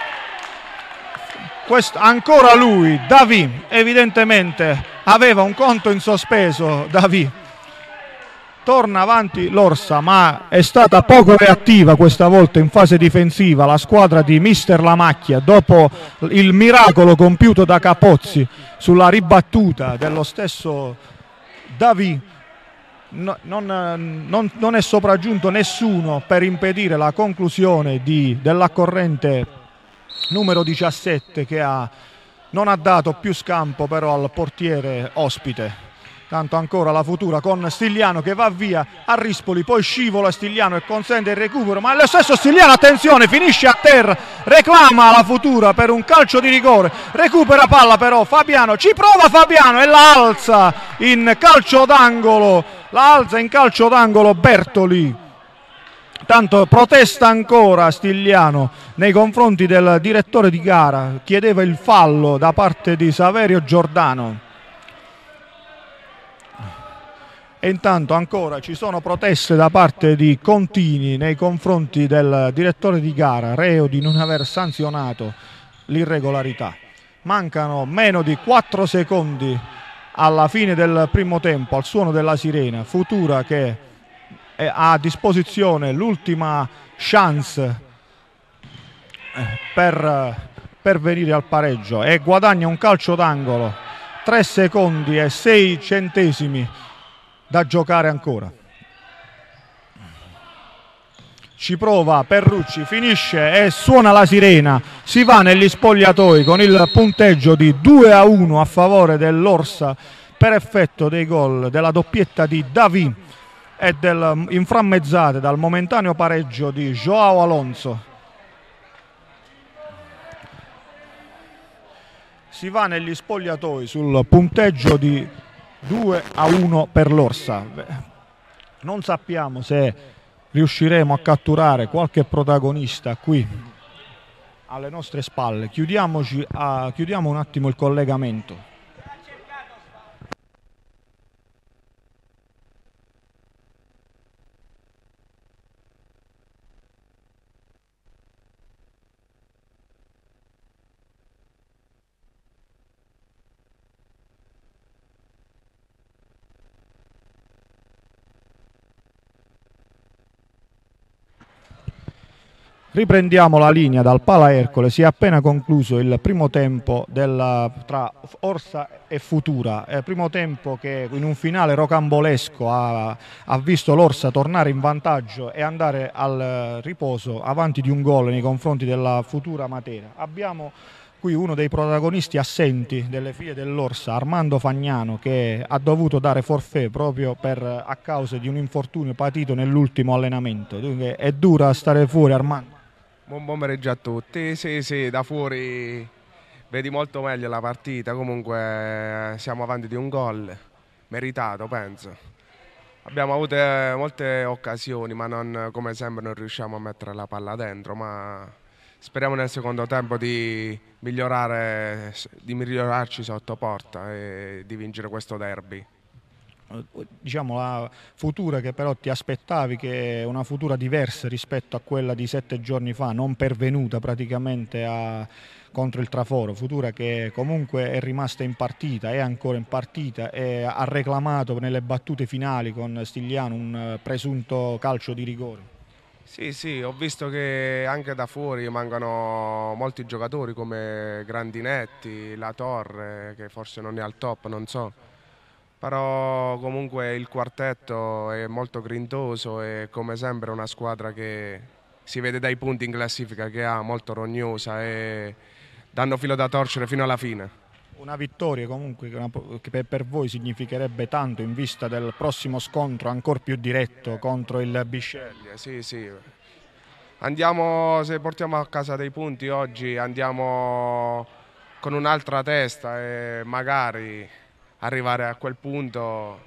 Questo, ancora lui, Davi, evidentemente aveva un conto in sospeso, Davi. Torna avanti l'Orsa, ma è stata poco reattiva questa volta in fase difensiva la squadra di Mister Lamacchia dopo il miracolo compiuto da Capozzi sulla ribattuta dello stesso Davi. No, non, non, non è sopraggiunto nessuno per impedire la conclusione di, dell'accorrente numero diciassette che ha, non ha dato più scampo però al portiere ospite. Tanto ancora la Futura con Stigliano che va via a Rispoli, poi scivola Stigliano e consente il recupero, ma lo stesso Stigliano, attenzione, finisce a terra, reclama la Futura per un calcio di rigore, recupera palla però Fabiano, ci prova Fabiano e la alza in calcio d'angolo, la alza in calcio d'angolo Bertoli. Tanto protesta ancora Stigliano nei confronti del direttore di gara, chiedeva il fallo da parte di Saverio Giordano. E intanto ancora ci sono proteste da parte di Contini nei confronti del direttore di gara, reo di non aver sanzionato l'irregolarità. Mancano meno di quattro secondi alla fine del primo tempo, al suono della sirena. Futura che ha a disposizione l'ultima chance per, per venire al pareggio e guadagna un calcio d'angolo, tre secondi e sei centesimi da giocare ancora. Ci prova Perrucci, finisce e suona la sirena, si va negli spogliatoi con il punteggio di due a uno a favore dell'Orsa per effetto dei gol della doppietta di Davi e del inframmezzate dal momentaneo pareggio di Joao Alonso. Si va negli spogliatoi sul punteggio di due a uno per l'Orsa. Non sappiamo se riusciremo a catturare qualche protagonista qui alle nostre spalle. Chiudiamoci a, chiudiamo un attimo il collegamento. Riprendiamo la linea dal Pala Ercole, si è appena concluso il primo tempo della, tra Orsa e Futura, eh, primo tempo che in un finale rocambolesco ha, ha visto l'Orsa tornare in vantaggio e andare al riposo avanti di un gol nei confronti della Futura Matera. Abbiamo qui uno dei protagonisti assenti delle file dell'Orsa, Armando Fagnano, che ha dovuto dare forfait proprio per, a causa di un infortunio patito nell'ultimo allenamento. Dunque è dura stare fuori, Armando. Buon pomeriggio a tutti. Sì, sì, da fuori vedi molto meglio la partita. Comunque siamo avanti di un gol, meritato, penso. Abbiamo avuto eh, molte occasioni, ma non, come sempre non riusciamo a mettere la palla dentro. Ma speriamo nel secondo tempo di migliorare, di migliorarci sotto porta e di vincere questo derby. Diciamo la futura che però ti aspettavi, che è una futura diversa rispetto a quella di sette giorni fa, non pervenuta praticamente a, contro il Traforo, futura che comunque è rimasta in partita, è ancora in partita e ha reclamato nelle battute finali con Stigliano un presunto calcio di rigore. Sì, sì, ho visto che anche da fuori mancano molti giocatori come Grandinetti, La Torre, che forse non è al top, non so. Però comunque il quartetto è molto grintoso e come sempre è una squadra che si vede dai punti in classifica che ha, molto rognosa e danno filo da torcere fino alla fine. Una vittoria comunque che per voi significherebbe tanto in vista del prossimo scontro ancora più diretto contro il Bisceglie. Sì, sì. Andiamo, se portiamo a casa dei punti oggi, andiamo con un'altra testa e magari arrivare a quel punto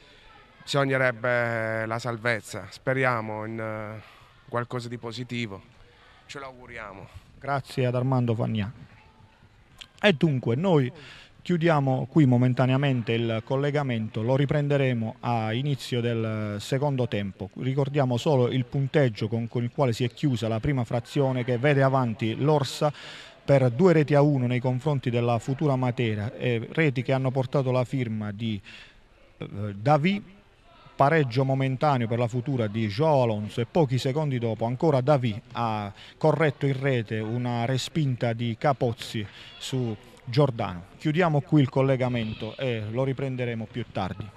bisognerebbe la salvezza. Speriamo in qualcosa di positivo, ce l'auguriamo. Grazie ad Armando Fagnani. E dunque noi chiudiamo qui momentaneamente il collegamento, lo riprenderemo a inizio del secondo tempo. Ricordiamo solo il punteggio con, con il quale si è chiusa la prima frazione, che vede avanti l'Orsa per due reti a uno nei confronti della Futura Matera, e reti che hanno portato la firma di eh, Davì, pareggio momentaneo per la Futura di João Alonso e pochi secondi dopo ancora Davì ha corretto in rete una respinta di Capozzi su Giordano. Chiudiamo qui il collegamento e lo riprenderemo più tardi.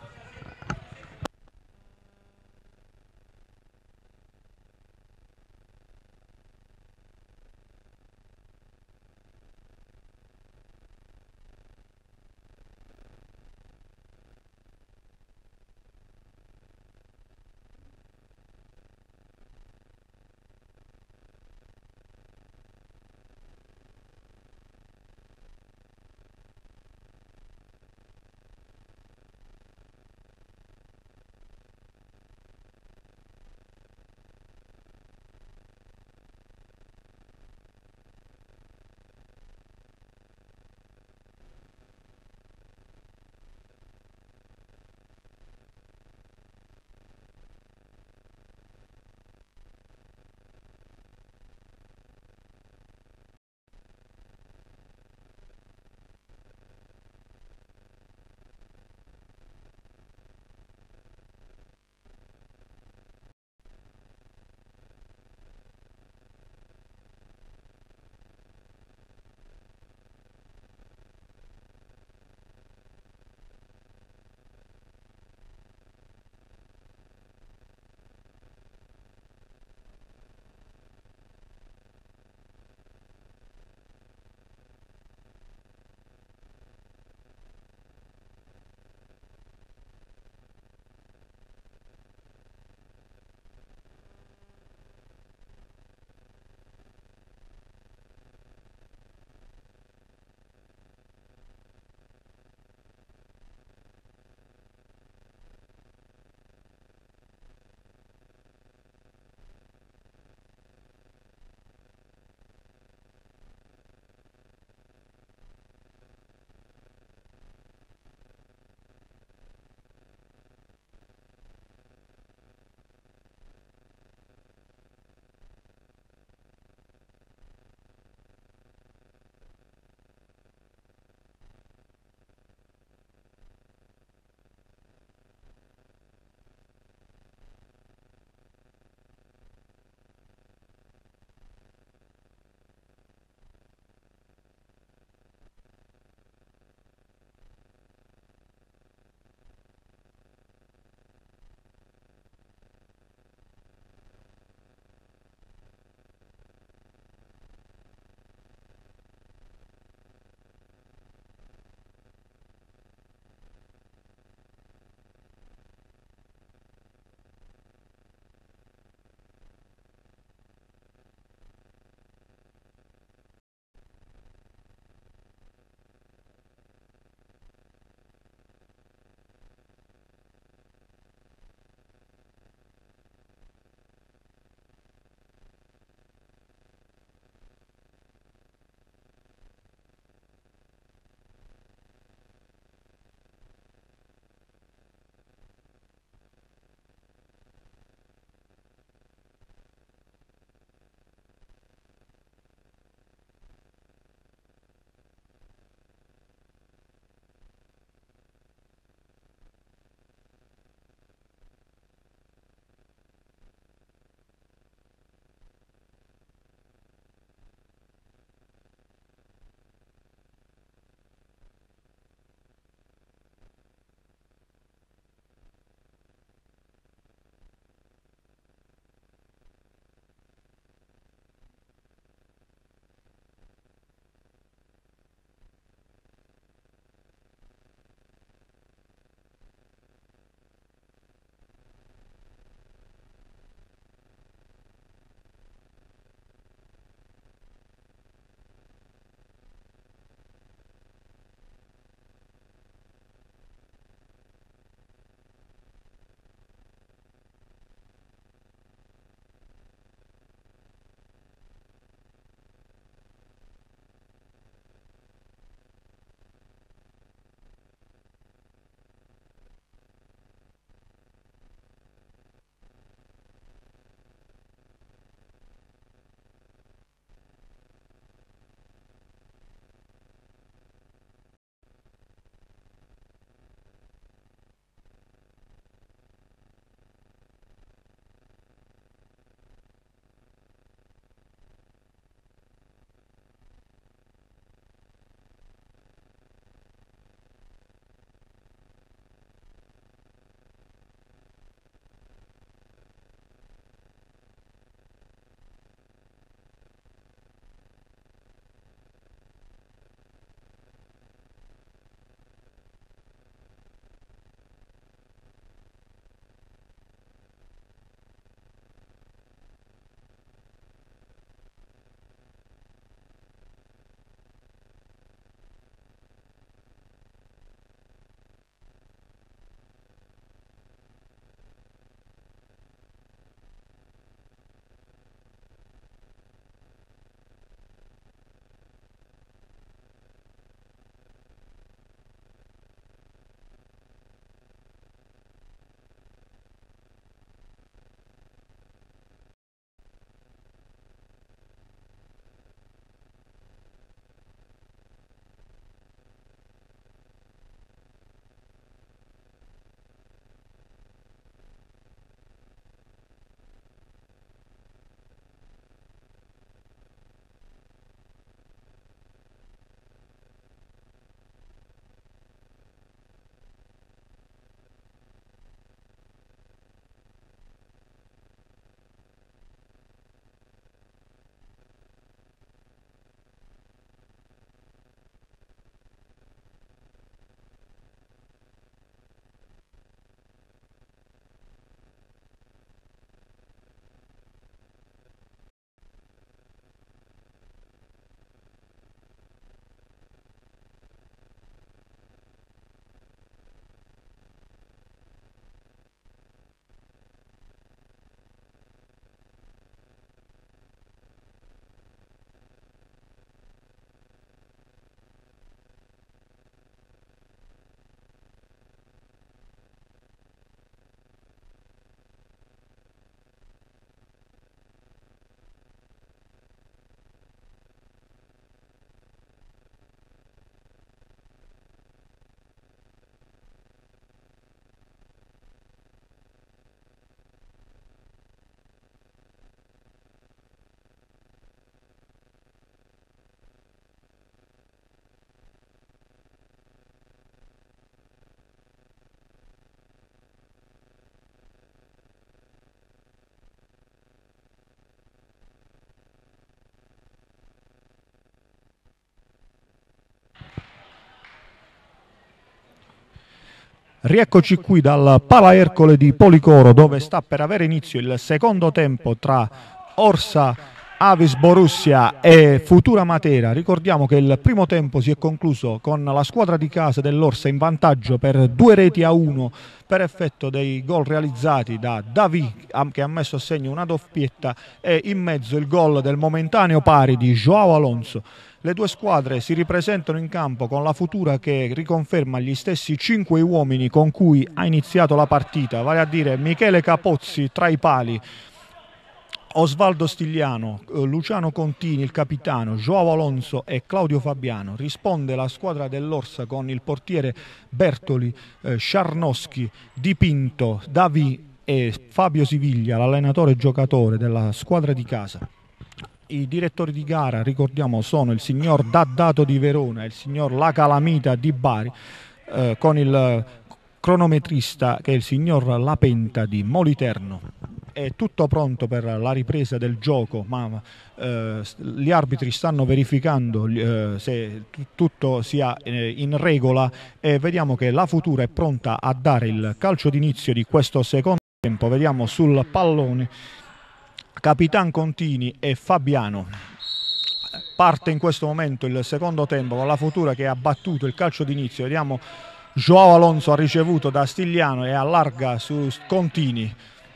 Rieccoci qui dal Pala Ercole di Policoro, dove sta per avere inizio il secondo tempo tra Orsa Avis Borussia e Futura Matera. Ricordiamo che il primo tempo si è concluso con la squadra di casa dell'Orsa in vantaggio per due reti a uno per effetto dei gol realizzati da Davi, che ha messo a segno una doppietta, e in mezzo il gol del momentaneo pari di Joao Alonso. Le due squadre si ripresentano in campo con la Futura che riconferma gli stessi cinque uomini con cui ha iniziato la partita, vale a dire Michele Capozzi tra i pali, Osvaldo Stigliano, Luciano Contini il capitano, Joao Alonso e Claudio Fabiano. Risponde la squadra dell'Orsa con il portiere Bertoli, eh, Sciarnoschi, Di Pinto, Davi e Fabio Siviglia, l'allenatore e giocatore della squadra di casa. I direttori di gara, ricordiamo, sono il signor Daddato di Verona e il signor La Calamita di Bari, eh, con il cronometrista che è il signor Lapenta di Moliterno. È tutto pronto per la ripresa del gioco, ma eh, gli arbitri stanno verificando eh, se tutto sia eh, in regola, e vediamo che la Futura è pronta a dare il calcio d'inizio di questo secondo tempo. Vediamo sul pallone Capitan Contini e Fabiano. Parte in questo momento il secondo tempo con la Futura che ha battuto il calcio d'inizio. Vediamo Joao Alonso ha ricevuto da Stigliano e allarga su Contini.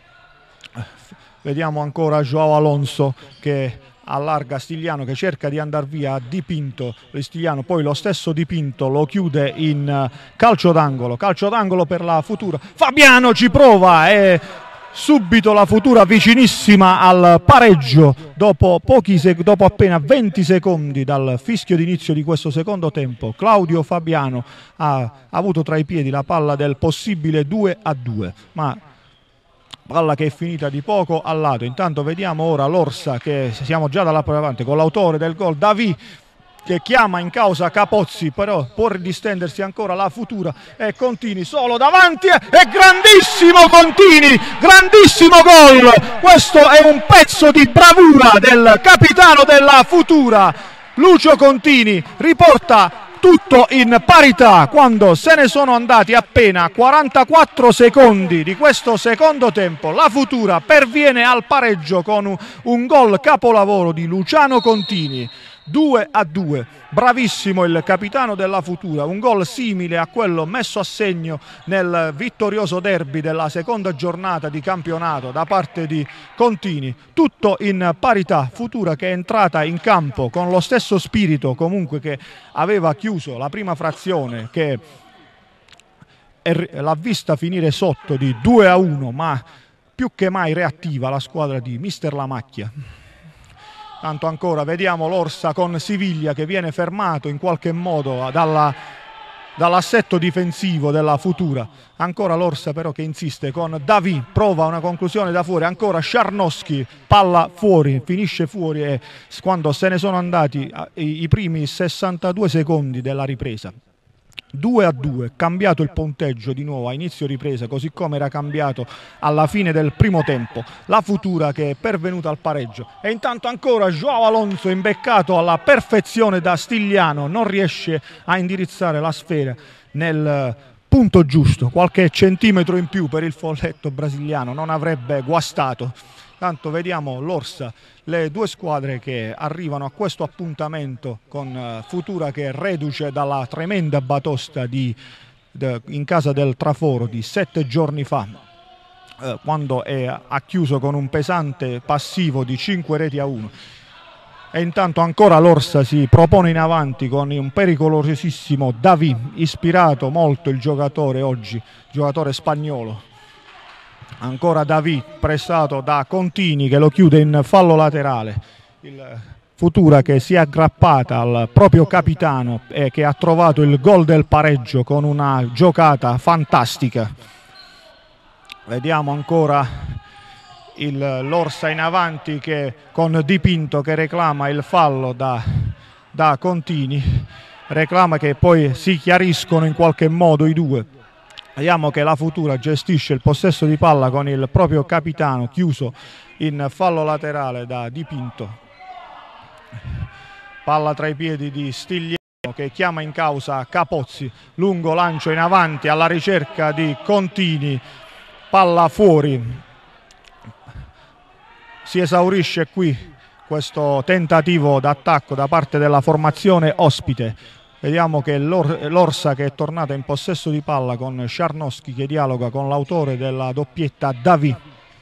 Vediamo ancora Joao Alonso che allarga Stigliano, che cerca di andare via a Di Pinto. Stigliano poi lo stesso Di Pinto lo chiude in calcio d'angolo. Calcio d'angolo per la Futura. Fabiano ci prova e subito la Futura vicinissima al pareggio dopo, pochi dopo appena venti secondi dal fischio d'inizio di questo secondo tempo. Claudio Fabiano ha avuto tra i piedi la palla del possibile due a due, ma palla che è finita di poco al lato. Intanto vediamo ora l'Orsa, che siamo già dalla parte avanti con l'autore del gol Davi, che chiama in causa Capozzi, però può distendersi ancora la Futura e Contini solo davanti e grandissimo Contini, grandissimo gol. Questo è un pezzo di bravura del capitano della Futura. Lucio Contini riporta tutto in parità quando se ne sono andati appena quarantaquattro secondi di questo secondo tempo. La Futura perviene al pareggio con un, un gol capolavoro di Luciano Contini. due a due, bravissimo il capitano della Futura, un gol simile a quello messo a segno nel vittorioso derby della seconda giornata di campionato da parte di Contini. Tutto in parità, Futura che è entrata in campo con lo stesso spirito comunque che aveva chiuso la prima frazione, che l'ha vista finire sotto di due a uno, ma più che mai reattiva la squadra di mister Lamacchia. Tanto ancora vediamo l'Orsa con Siviglia che viene fermato in qualche modo dalla, dall'assetto difensivo della Futura. Ancora l'Orsa però che insiste con Davi, prova una conclusione da fuori, ancora Sciarnoschi, palla fuori, finisce fuori, e quando se ne sono andati i, i primi sessantadue secondi della ripresa. due a due, cambiato il punteggio di nuovo a inizio ripresa, così come era cambiato alla fine del primo tempo. La Futura che è pervenuta al pareggio, e intanto ancora Joao Alonso imbeccato alla perfezione da Stigliano, non riesce a indirizzare la sfera nel punto giusto. Qualche centimetro in più per il folletto brasiliano non avrebbe guastato. Tanto vediamo l'Orsa, le due squadre che arrivano a questo appuntamento con Futura che è reduce dalla tremenda batosta di, de, in casa del Traforo di sette giorni fa, eh, quando è, ha chiuso con un pesante passivo di cinque reti a uno. E intanto ancora l'Orsa si propone in avanti con un pericolosissimo Davi, ispirato molto il giocatore oggi, giocatore spagnolo. Ancora Davi pressato da Contini che lo chiude in fallo laterale. Il Futura che si è aggrappata al proprio capitano e che ha trovato il gol del pareggio con una giocata fantastica. Vediamo ancora l'Orsa in avanti che, con Di Pinto che reclama il fallo da, da Contini, reclama che poi si chiariscono in qualche modo i due. Vediamo che la Futura gestisce il possesso di palla con il proprio capitano chiuso in fallo laterale da Di Pinto. Palla tra i piedi di Stigliano che chiama in causa Capozzi, lungo lancio in avanti alla ricerca di Contini, palla fuori. Si esaurisce qui questo tentativo d'attacco da parte della formazione ospite. Vediamo che l'Orsa che è tornata in possesso di palla con Scharnowski che dialoga con l'autore della doppietta Davi.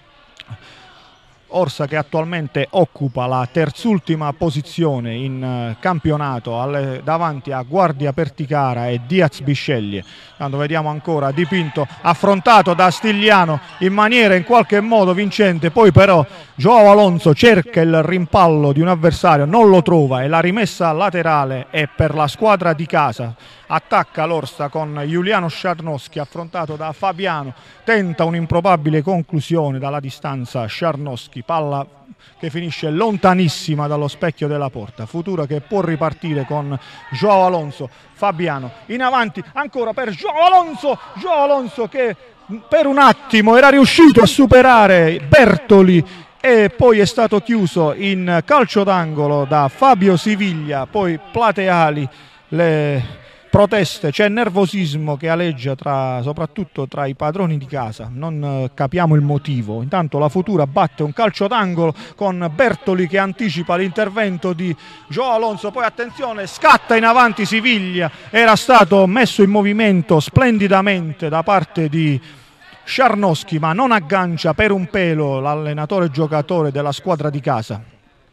Orsa che attualmente occupa la terzultima posizione in campionato alle, davanti a Guardia Perticara e Diaz Bisceglie. Quando vediamo ancora Dipinto affrontato da Stigliano in maniera in qualche modo vincente, poi però Joao Alonso cerca il rimpallo di un avversario, non lo trova e la rimessa laterale è per la squadra di casa. Attacca l'Orsa con Giuliano Scharnowski affrontato da Fabiano, tenta un'improbabile conclusione dalla distanza Scharnowski, palla che finisce lontanissima dallo specchio della porta. Futura che può ripartire con Joao Alonso, Fabiano in avanti ancora per Joao Alonso, Joao Alonso che per un attimo era riuscito a superare Bertoli e poi è stato chiuso in calcio d'angolo da Fabio Siviglia. Poi plateali le proteste, c'è nervosismo che aleggia tra, soprattutto tra i padroni di casa, non eh, capiamo il motivo. Intanto la Futura batte un calcio d'angolo con Bertoli che anticipa l'intervento di Joao Alonso, poi attenzione, scatta in avanti Siviglia, era stato messo in movimento splendidamente da parte di Scharnowski ma non aggancia per un pelo l'allenatore giocatore della squadra di casa.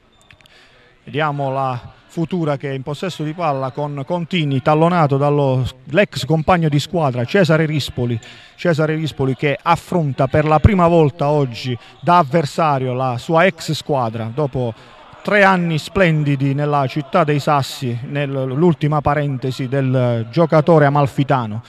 Vediamo la Futura che è in possesso di palla con Contini tallonato dall'ex compagno di squadra Cesare Rispoli. Cesare Rispoli che affronta per la prima volta oggi da avversario la sua ex squadra dopo tre anni splendidi nella città dei Sassi, nell'ultima parentesi del giocatore amalfitano.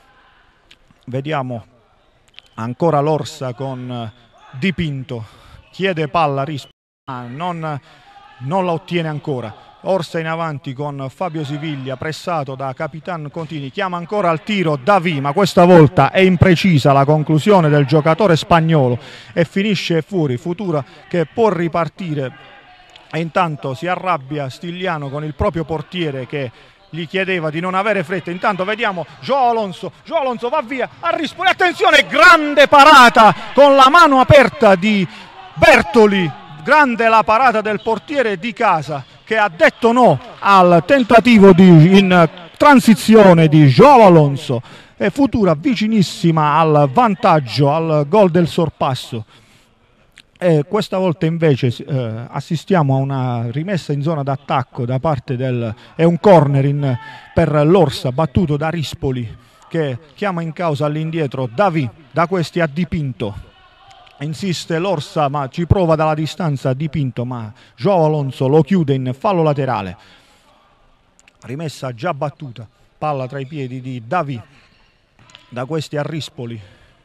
Vediamo ancora l'Orsa con Dipinto, chiede palla Rispoli, ma non, non la ottiene ancora. Orsa in avanti con Fabio Siviglia pressato da Capitan Contini, chiama ancora al tiro Davi ma questa volta è imprecisa la conclusione del giocatore spagnolo e finisce fuori. Futura che può ripartire e intanto si arrabbia Stigliano con il proprio portiere che gli chiedeva di non avere fretta. Intanto vediamo Joao Alonso, Joao Alonso va via a Rispoli, attenzione, grande parata con la mano aperta di Bertoli, grande la parata del portiere di casa che ha detto no al tentativo di, in transizione di Joao Alonso, e Futura vicinissima al vantaggio, al gol del sorpasso. E questa volta invece eh, assistiamo a una rimessa in zona d'attacco da parte del... è un corner in, per l'Orsa battuto da Rispoli che chiama in causa all'indietro Davi, da questi a Dipinto. Insiste l'Orsa ma ci prova dalla distanza Dipinto ma Joao Alonso lo chiude in fallo laterale. Rimessa già battuta, palla tra i piedi di Davi, da questi a Rispoli.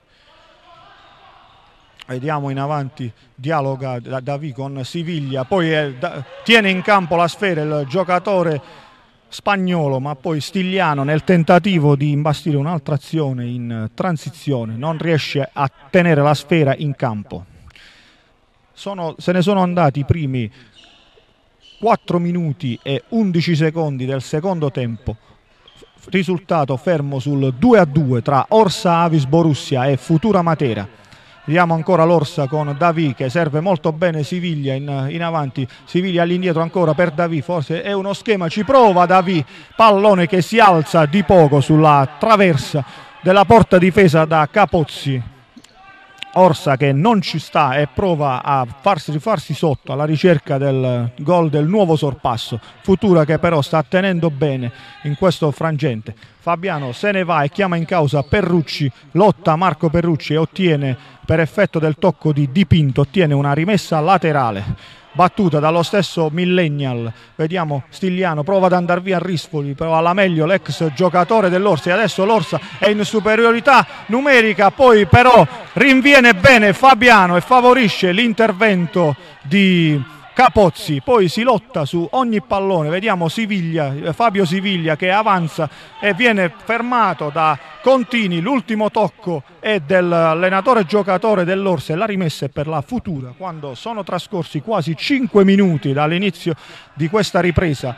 Vediamo in avanti, dialoga da Davi con Siviglia, poi è, da, tiene in campo la sfera il giocatore spagnolo ma poi Stigliano nel tentativo di imbastire un'altra azione in transizione non riesce a tenere la sfera in campo. Sono, se ne sono andati i primi quattro minuti e undici secondi del secondo tempo, risultato fermo sul due a due tra Orsa Avis Borussia e Futura Matera. Vediamo ancora l'Orsa con Davi che serve molto bene Siviglia in, in avanti, Siviglia all'indietro ancora per Davi, forse è uno schema, ci prova Davi, pallone che si alza di poco sulla traversa della porta difesa da Capozzi. Orsa che non ci sta e prova a farsi, farsi sotto alla ricerca del gol del nuovo sorpasso. Futura che però sta tenendo bene in questo frangente. Fabiano se ne va e chiama in causa Perrucci, lotta Marco Perrucci e ottiene, per effetto del tocco di Dipinto, ottiene una rimessa laterale battuta dallo stesso Millennial. Vediamo Stigliano, prova ad andare via a Rispoli, però alla meglio l'ex giocatore dell'Orsa e adesso l'Orsa è in superiorità numerica, poi però rinviene bene Fabiano e favorisce l'intervento di Capozzi, poi si lotta su ogni pallone. Vediamo Siviglia, Fabio Siviglia che avanza e viene fermato da Contini, l'ultimo tocco è dell'allenatore giocatore dell'Orsa e la rimessa è per la Futura quando sono trascorsi quasi cinque minuti dall'inizio di questa ripresa.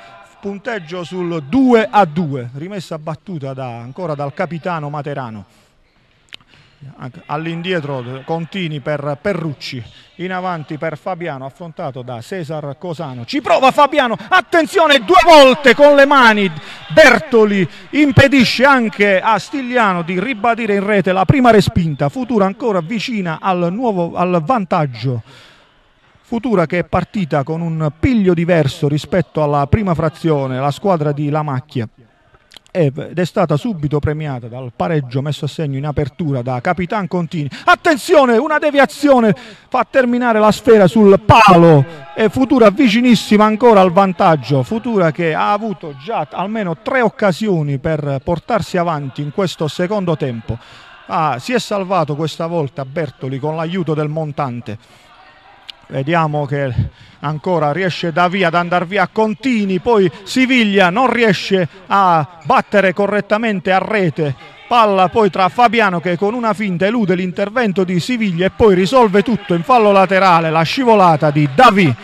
punteggio sul due a due, rimessa battuta da, ancora dal capitano Materano. All'indietro Contini per Perrucci, in avanti per Fabiano, affrontato da Cesar Cosano. Ci prova Fabiano, attenzione, due volte con le mani Bertoli impedisce anche a Stigliano di ribadire in rete la prima respinta. Futura ancora vicina al, nuovo, al vantaggio. Futura che è partita con un piglio diverso rispetto alla prima frazione, la squadra di La Macchia, ed è stata subito premiata dal pareggio messo a segno in apertura da Capitan Contini. Attenzione, una deviazione fa terminare la sfera sul palo e Futura vicinissima ancora al vantaggio. Futura che ha avuto già almeno tre occasioni per portarsi avanti in questo secondo tempo. Ah, si è salvato questa volta Bertoli con l'aiuto del montante. Vediamo che ancora riesce Davì ad andare via Contini, poi Siviglia non riesce a battere correttamente a rete. Palla poi tra Fabiano che con una finta elude l'intervento di Siviglia e poi risolve tutto in fallo laterale, la scivolata di Davì.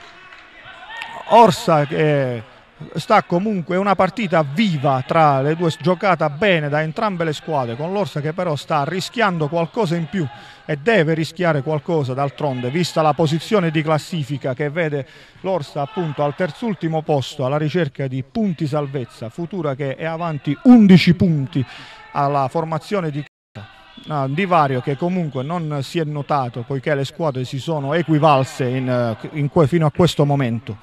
Orsa che sta comunque una partita viva tra le due, giocata bene da entrambe le squadre, con l'Orsa che però sta rischiando qualcosa in più e deve rischiare qualcosa, d'altronde, vista la posizione di classifica che vede l'Orsa appunto al terzultimo posto alla ricerca di punti salvezza. Futura che è avanti undici punti alla formazione di No, un divario che comunque non si è notato poiché le squadre si sono equivalse in, in, fino a questo momento.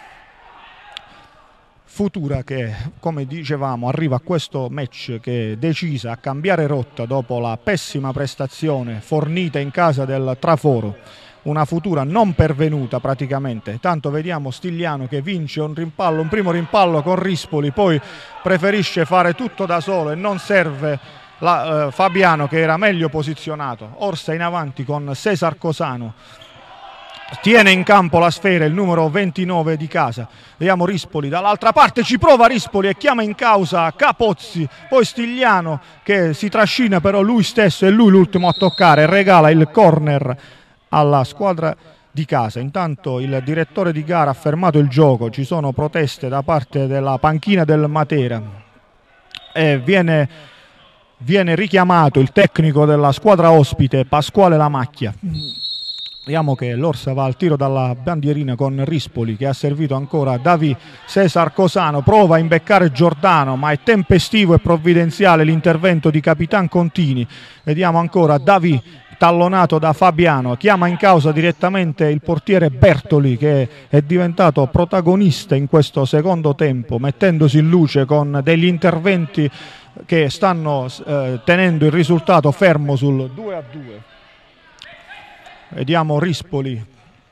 Futura che, come dicevamo, arriva a questo match che è decisa a cambiare rotta dopo la pessima prestazione fornita in casa del Traforo. Una Futura non pervenuta praticamente, tanto vediamo Stigliano che vince un rimpallo, un primo rimpallo con Rispoli, poi preferisce fare tutto da solo e non serve la, eh, Fabiano che era meglio posizionato. Orsa in avanti con Cesar Cosano. Tiene in campo la sfera il numero ventinove di casa. Vediamo Rispoli dall'altra parte, ci prova Rispoli e chiama in causa Capozzi, poi Stigliano che si trascina, però lui stesso è lui l'ultimo a toccare, regala il corner alla squadra di casa. Intanto il direttore di gara ha fermato il gioco, ci sono proteste da parte della panchina del Matera e viene, viene richiamato il tecnico della squadra ospite Pasquale La Macchia. Vediamo che l'Orsa va al tiro dalla bandierina con Rispoli che ha servito ancora Davì. Cesar Cosano prova a imbeccare Giordano, ma è tempestivo e provvidenziale l'intervento di Capitan Contini. Vediamo ancora Davì tallonato da Fabiano, chiama in causa direttamente il portiere Bertoli che è diventato protagonista in questo secondo tempo, mettendosi in luce con degli interventi che stanno eh, tenendo il risultato fermo sul due a due. Vediamo Rispoli,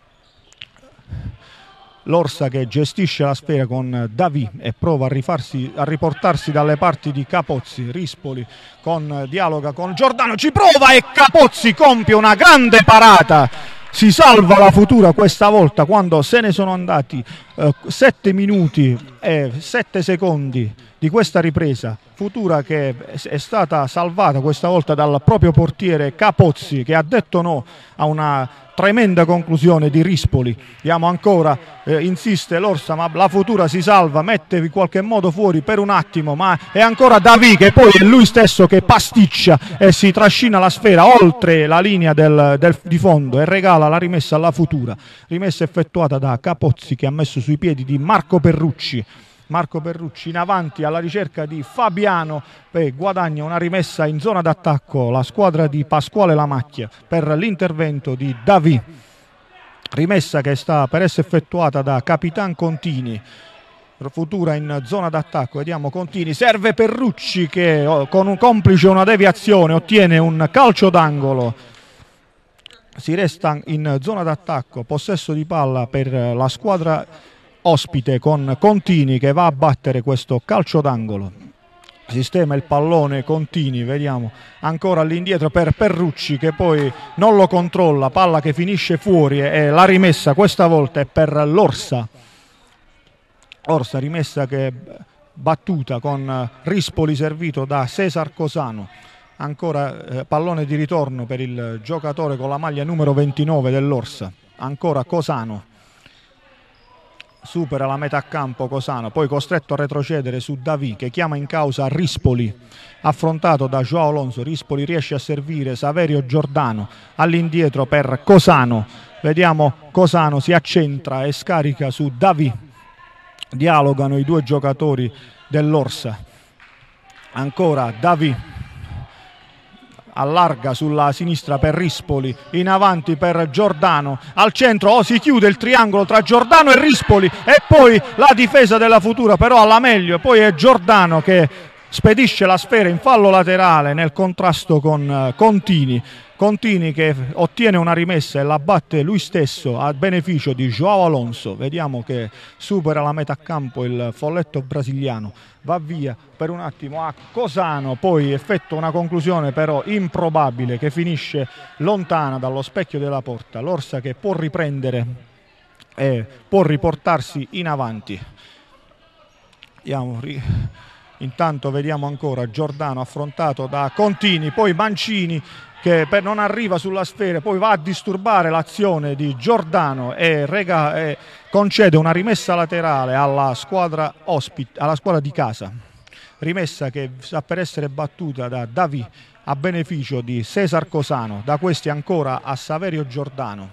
l'Orsa che gestisce la sfera con Davì e prova a, rifarsi, a riportarsi dalle parti di Capozzi. Rispoli con dialoga con Giordano, ci prova e Capozzi compie una grande parata. Si salva la Futura questa volta quando se ne sono andati eh, sette minuti e sette secondi di questa ripresa. Futura che è stata salvata questa volta dal proprio portiere Capozzi che ha detto no a una tremenda conclusione di Rispoli. Vediamo ancora, eh, insiste l'Orsa, ma la Futura si salva, mette in qualche modo fuori per un attimo, ma è ancora Davì che poi è lui stesso che pasticcia e si trascina la sfera oltre la linea del, del, di fondo e regala la rimessa alla Futura. Rimessa effettuata da Capozzi che ha messo sui piedi di Marco Perrucci. Marco Perrucci in avanti alla ricerca di Fabiano e guadagna una rimessa in zona d'attacco la squadra di Pasquale La Macchia per l'intervento di Davì. Rimessa che sta per essere effettuata da Capitan Contini. Futura in zona d'attacco, vediamo Contini, serve Perrucci che con un complice una deviazione ottiene un calcio d'angolo. Si resta in zona d'attacco, possesso di palla per la squadra ospite con Contini che va a battere questo calcio d'angolo. Sistema il pallone Contini, vediamo ancora all'indietro per Perrucci che poi non lo controlla, palla che finisce fuori e la rimessa questa volta è per l'Orsa. Orsa rimessa che è battuta con Rispoli servito da Cesar Cosano. Ancora eh, pallone di ritorno per il giocatore con la maglia numero ventinove dell'Orsa, ancora Cosano. supera la metà campo Cosano, poi costretto a retrocedere su Davì che chiama in causa Rispoli, affrontato da Joao Alonso. Rispoli riesce a servire Saverio Giordano all'indietro per Cosano, vediamo Cosano si accentra e scarica su Davì, dialogano i due giocatori dell'Orsa, ancora Davì allarga sulla sinistra per Rispoli, in avanti per Giordano, al centro oh, si chiude il triangolo tra Giordano e Rispoli e poi la difesa della Futura però alla meglio, poi è Giordano che spedisce la sfera in fallo laterale nel contrasto con uh, Contini. Contini che ottiene una rimessa e la batte lui stesso a beneficio di Joao Alonso. Vediamo che supera la metà campo il folletto brasiliano, va via per un attimo a Cosano, poi effettua una conclusione però improbabile che finisce lontana dallo specchio della porta. L'Orsa che può riprendere e può riportarsi in avanti. Andiamo, intanto vediamo ancora Giordano affrontato da Contini, poi Mancini che non arriva sulla sfera, poi va a disturbare l'azione di Giordano e, rega, e concede una rimessa laterale alla squadra, ospite, alla squadra di casa. Rimessa che sta per essere battuta da Davì a beneficio di Cesar Cosano, da questi ancora a Saverio Giordano.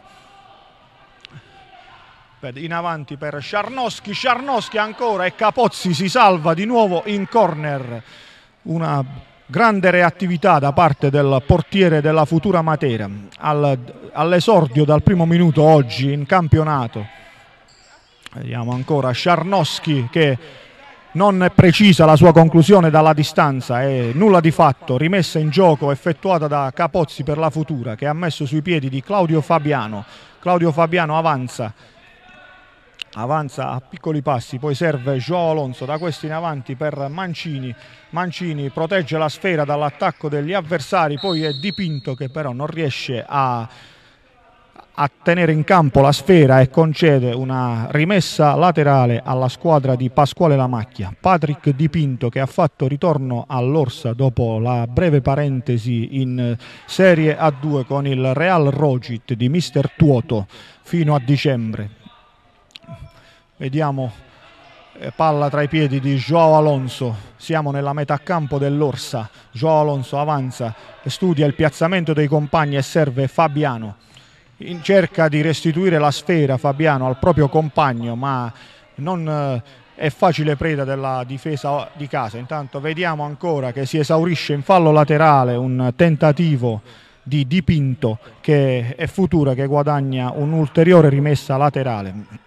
In avanti per Sciarnoschi, Sciarnoschi ancora e Capozzi si salva di nuovo in corner. Una grande reattività da parte del portiere della Futura Matera Al, all'esordio dal primo minuto oggi in campionato. Vediamo ancora Sciarnoschi che non è precisa la sua conclusione dalla distanza, è nulla di fatto, rimessa in gioco effettuata da Capozzi per la Futura che ha messo sui piedi di Claudio Fabiano. Claudio Fabiano avanza avanza a piccoli passi, poi serve Joao Alonso, da questo in avanti per Mancini. Mancini protegge la sfera dall'attacco degli avversari, poi è Dipinto che però non riesce a, a tenere in campo la sfera e concede una rimessa laterale alla squadra di Pasquale Lamacchia. Patrick Dipinto che ha fatto ritorno all'Orsa dopo la breve parentesi in Serie A due con il Real Rogit di mister Tuoto fino a dicembre. Vediamo eh, palla tra i piedi di Joao Alonso, siamo nella metà campo dell'Orsa. Joao Alonso avanza, studia il piazzamento dei compagni e serve Fabiano. In cerca di restituire la sfera Fabiano al proprio compagno, ma non eh, è facile preda della difesa di casa. Intanto vediamo ancora che si esaurisce in fallo laterale un tentativo di Dipinto che è Futura che guadagna un'ulteriore rimessa laterale.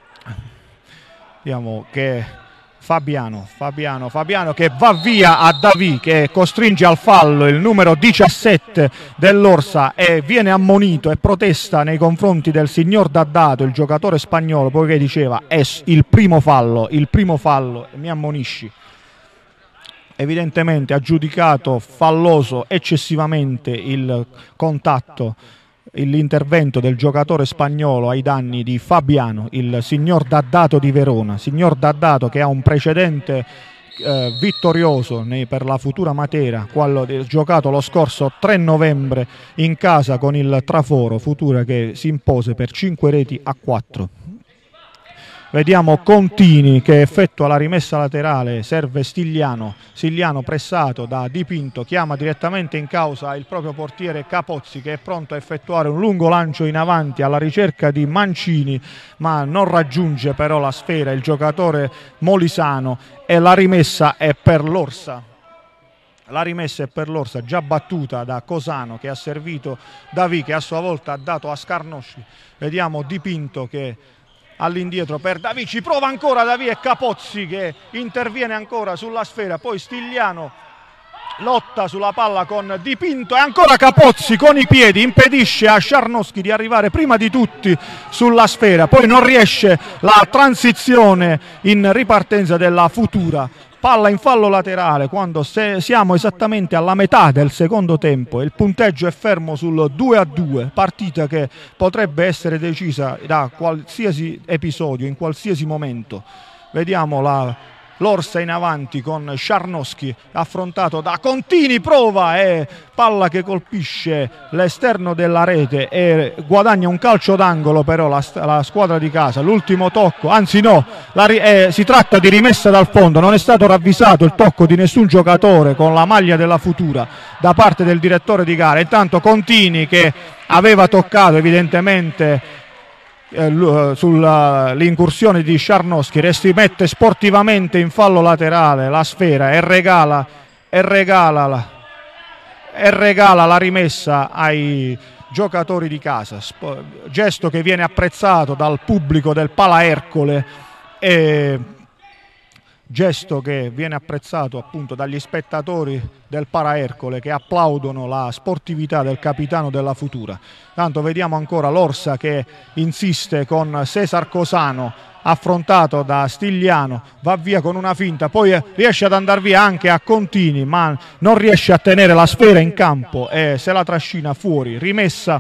Vediamo che Fabiano, Fabiano, Fabiano che va via a Davì che costringe al fallo il numero diciassette dell'Orsa e viene ammonito e protesta nei confronti del signor Daddato, il giocatore spagnolo, poiché diceva è il primo fallo, il primo fallo, mi ammonisci. Evidentemente ha giudicato falloso eccessivamente il contatto, l'intervento del giocatore spagnolo ai danni di Fabiano, il signor Daddato di Verona. Signor Daddato che ha un precedente eh, vittorioso nei, per la Futura Matera, quello giocato lo scorso tre novembre in casa con il Traforo. Futura che si impose per cinque reti a quattro. Vediamo Contini che effettua la rimessa laterale, serve Stigliano, Stigliano pressato da Dipinto, chiama direttamente in causa il proprio portiere Capozzi che è pronto a effettuare un lungo lancio in avanti alla ricerca di Mancini, ma non raggiunge però la sfera il giocatore molisano e la rimessa è per l'Orsa. La rimessa è per l'Orsa, già battuta da Cosano che ha servito Davì che a sua volta ha dato a Scarnosci. Vediamo Dipinto che all'indietro per Davì, ci prova ancora Davì e Capozzi che interviene ancora sulla sfera, poi Stigliano lotta sulla palla con Dipinto e ancora Capozzi con i piedi impedisce a Sciarnoschi di arrivare prima di tutti sulla sfera, poi non riesce la transizione in ripartenza della Futura. Palla in fallo laterale quando se siamo esattamente alla metà del secondo tempo e il punteggio è fermo sul due a due, partita che potrebbe essere decisa da qualsiasi episodio, in qualsiasi momento. Vediamo la l'Orsa in avanti con Scharnowski, affrontato da Contini, prova e palla che colpisce l'esterno della rete e guadagna un calcio d'angolo però la, la squadra di casa. L'ultimo tocco, anzi no, la, eh, si tratta di rimessa dal fondo, non è stato ravvisato il tocco di nessun giocatore con la maglia della Futura da parte del direttore di gara. Intanto Contini, che aveva toccato evidentemente sull'incursione di Scharnowski, si mette sportivamente in fallo laterale la sfera e regala, e regala, la, e regala la rimessa ai giocatori di casa, gesto che viene apprezzato dal pubblico del Pala Ercole e gesto che viene apprezzato appunto dagli spettatori del Pala Ercole, che applaudono la sportività del capitano della Futura. Tanto vediamo ancora l'Orsa che insiste con Cesar Cosano, affrontato da Stigliano, va via con una finta, poi riesce ad andare via anche a Contini, ma non riesce a tenere la sfera in campo e se la trascina fuori. Rimessa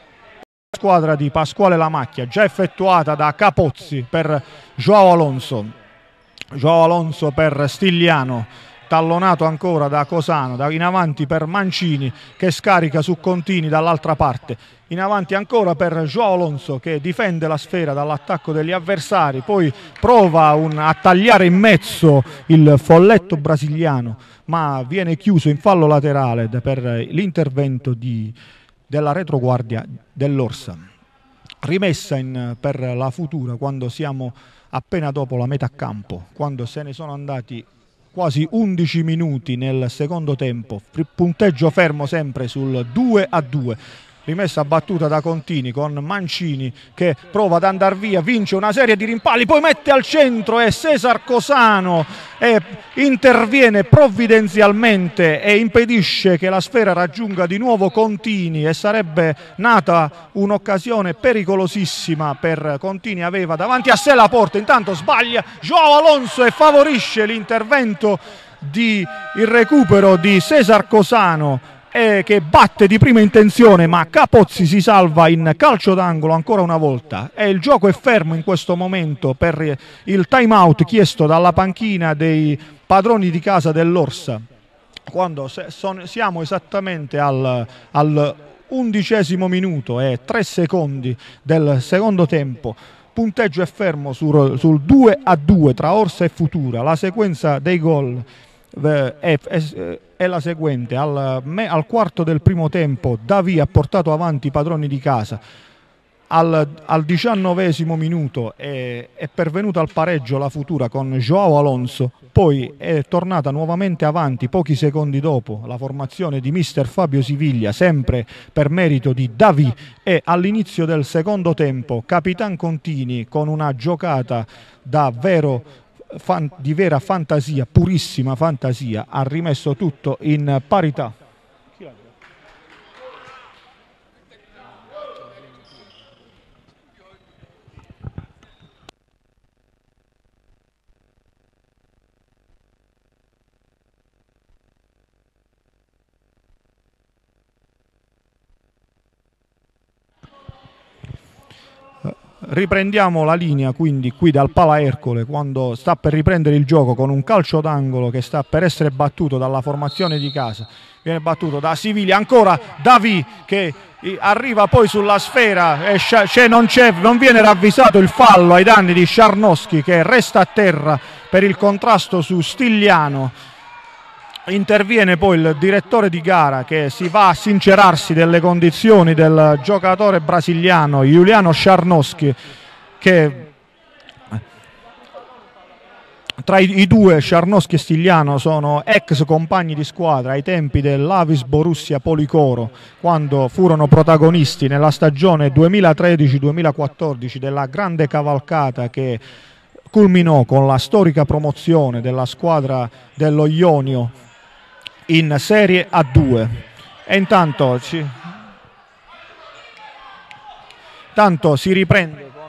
squadra di Pasquale Lamacchia, già effettuata da Capozzi per Joao Alonso. Joao Alonso per Stigliano, tallonato ancora da Cosano, da in avanti per Mancini che scarica su Contini dall'altra parte, in avanti ancora per Joao Alonso che difende la sfera dall'attacco degli avversari, poi prova un, a tagliare in mezzo il folletto brasiliano, ma viene chiuso in fallo laterale per l'intervento di, della retroguardia dell'Orsa. Rimessa in, per la Futura quando siamo appena dopo la metà campo, quando se ne sono andati quasi undici minuti nel secondo tempo, punteggio fermo sempre sul due a due. Rimessa battuta da Contini con Mancini che prova ad andare via, vince una serie di rimpalli, poi mette al centro e Cesar Cosano e interviene provvidenzialmente e impedisce che la sfera raggiunga di nuovo Contini e sarebbe nata un'occasione pericolosissima per Contini. Aveva davanti a sé la porta, intanto sbaglia Joao Alonso e favorisce l'intervento di il recupero di Cesar Cosano, Eh, che batte di prima intenzione, ma Capozzi si salva in calcio d'angolo ancora una volta e il gioco è fermo in questo momento per il time out chiesto dalla panchina dei padroni di casa dell'Orsa, quando se, son, siamo esattamente al, al undicesimo minuto e tre secondi del secondo tempo. Punteggio è fermo sul, sul due a due tra Orsa e Futura. La sequenza dei gol È, è, è la seguente: al, me, al quarto del primo tempo Davi ha portato avanti i padroni di casa, al, al diciannovesimo minuto è, è pervenuta al pareggio la Futura con Joao Alonso, poi è tornata nuovamente avanti pochi secondi dopo la formazione di mister Fabio Siviglia, sempre per merito di Davi, e all'inizio del secondo tempo Capitan Contini con una giocata davvero Fan, di vera fantasia, purissima fantasia, ha rimesso tutto in parità. Riprendiamo la linea quindi qui dal Pala Ercole, quando sta per riprendere il gioco con un calcio d'angolo che sta per essere battuto dalla formazione di casa. Viene battuto da Siviglia, ancora Davi che arriva poi sulla sfera e c'è, non, c'è, non viene ravvisato il fallo ai danni di Scharnowski, che resta a terra per il contrasto su Stigliano. Interviene poi il direttore di gara che si va a sincerarsi delle condizioni del giocatore brasiliano Juliano Scharnowski, che tra i, i due, Scharnowski e Stigliano, sono ex compagni di squadra ai tempi dell'Avis Borussia Policoro, quando furono protagonisti nella stagione duemilatredici duemilaquattordici della grande cavalcata che culminò con la storica promozione della squadra dello Ionio in Serie A due. E intanto ci... intanto si riprende con...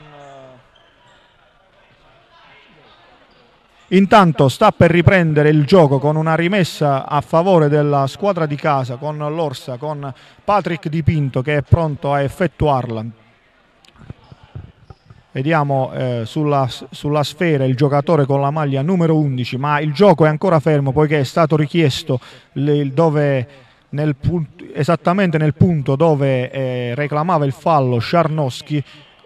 intanto sta per riprendere il gioco con una rimessa a favore della squadra di casa, con l'Orsa, con Patrick Di Pinto che è pronto a effettuarla. Vediamo eh, sulla, sulla sfera il giocatore con la maglia numero undici, ma il gioco è ancora fermo poiché è stato richiesto il, dove, nel punto, esattamente nel punto dove eh, reclamava il fallo Scharnowski.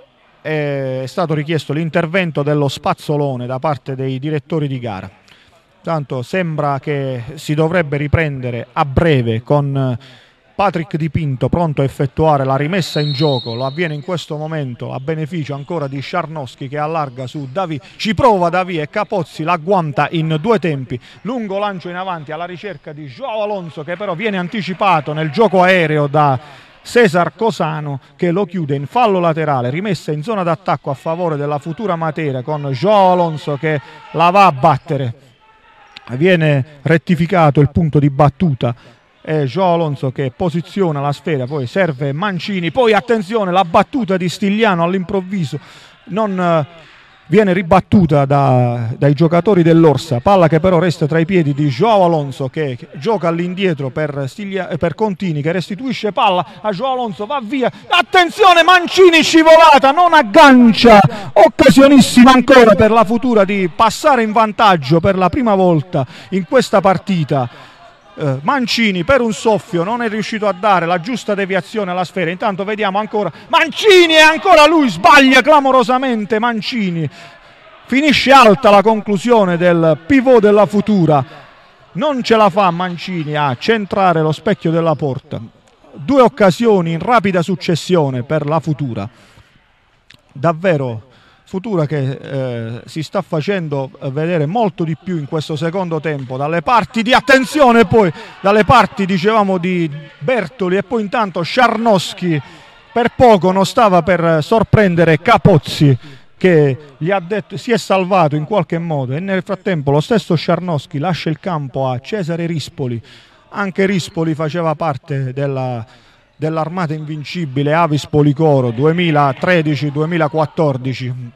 È stato richiesto l'intervento dello spazzolone da parte dei direttori di gara. Tanto sembra che si dovrebbe riprendere a breve con Patrick Di Pinto pronto a effettuare la rimessa in gioco. Lo avviene in questo momento a beneficio ancora di Scharnowski che allarga su Davi. Ci prova Davi e Capozzi l'agguanta in due tempi. Lungo lancio in avanti alla ricerca di Joao Alonso, che però viene anticipato nel gioco aereo da Cesar Cosano, che lo chiude in fallo laterale. Rimessa in zona d'attacco a favore della Futura Matera con Joao Alonso che la va a battere. Viene rettificato il punto di battuta e Joao Alonso che posiziona la sfera, poi serve Mancini, poi attenzione la battuta di Stigliano all'improvviso non eh, viene ribattuta da, dai giocatori dell'Orsa, palla che però resta tra i piedi di Joao Alonso che gioca all'indietro per, Stiglia, per Contini che restituisce palla a Joao Alonso, va via, attenzione Mancini scivolata, non aggancia, occasionissima ancora per la Futura di passare in vantaggio per la prima volta in questa partita. Mancini per un soffio non è riuscito a dare la giusta deviazione alla sfera. Intanto vediamo ancora Mancini e ancora lui sbaglia clamorosamente. Mancini finisce alta la conclusione del pivot della Futura, non ce la fa Mancini a centrare lo specchio della porta. Due occasioni in rapida successione per la Futura, davvero Futura che eh, si sta facendo vedere molto di più in questo secondo tempo dalle parti di attenzione, poi dalle parti dicevamo di Bertoli e poi intanto Scharnowski per poco non stava per sorprendere Capozzi che gli ha detto, si è salvato in qualche modo, e nel frattempo lo stesso Scharnowski lascia il campo a Cesare Rispoli. Anche Rispoli faceva parte della dell'Armata Invincibile Avis Policoro duemilatredici duemilaquattordici.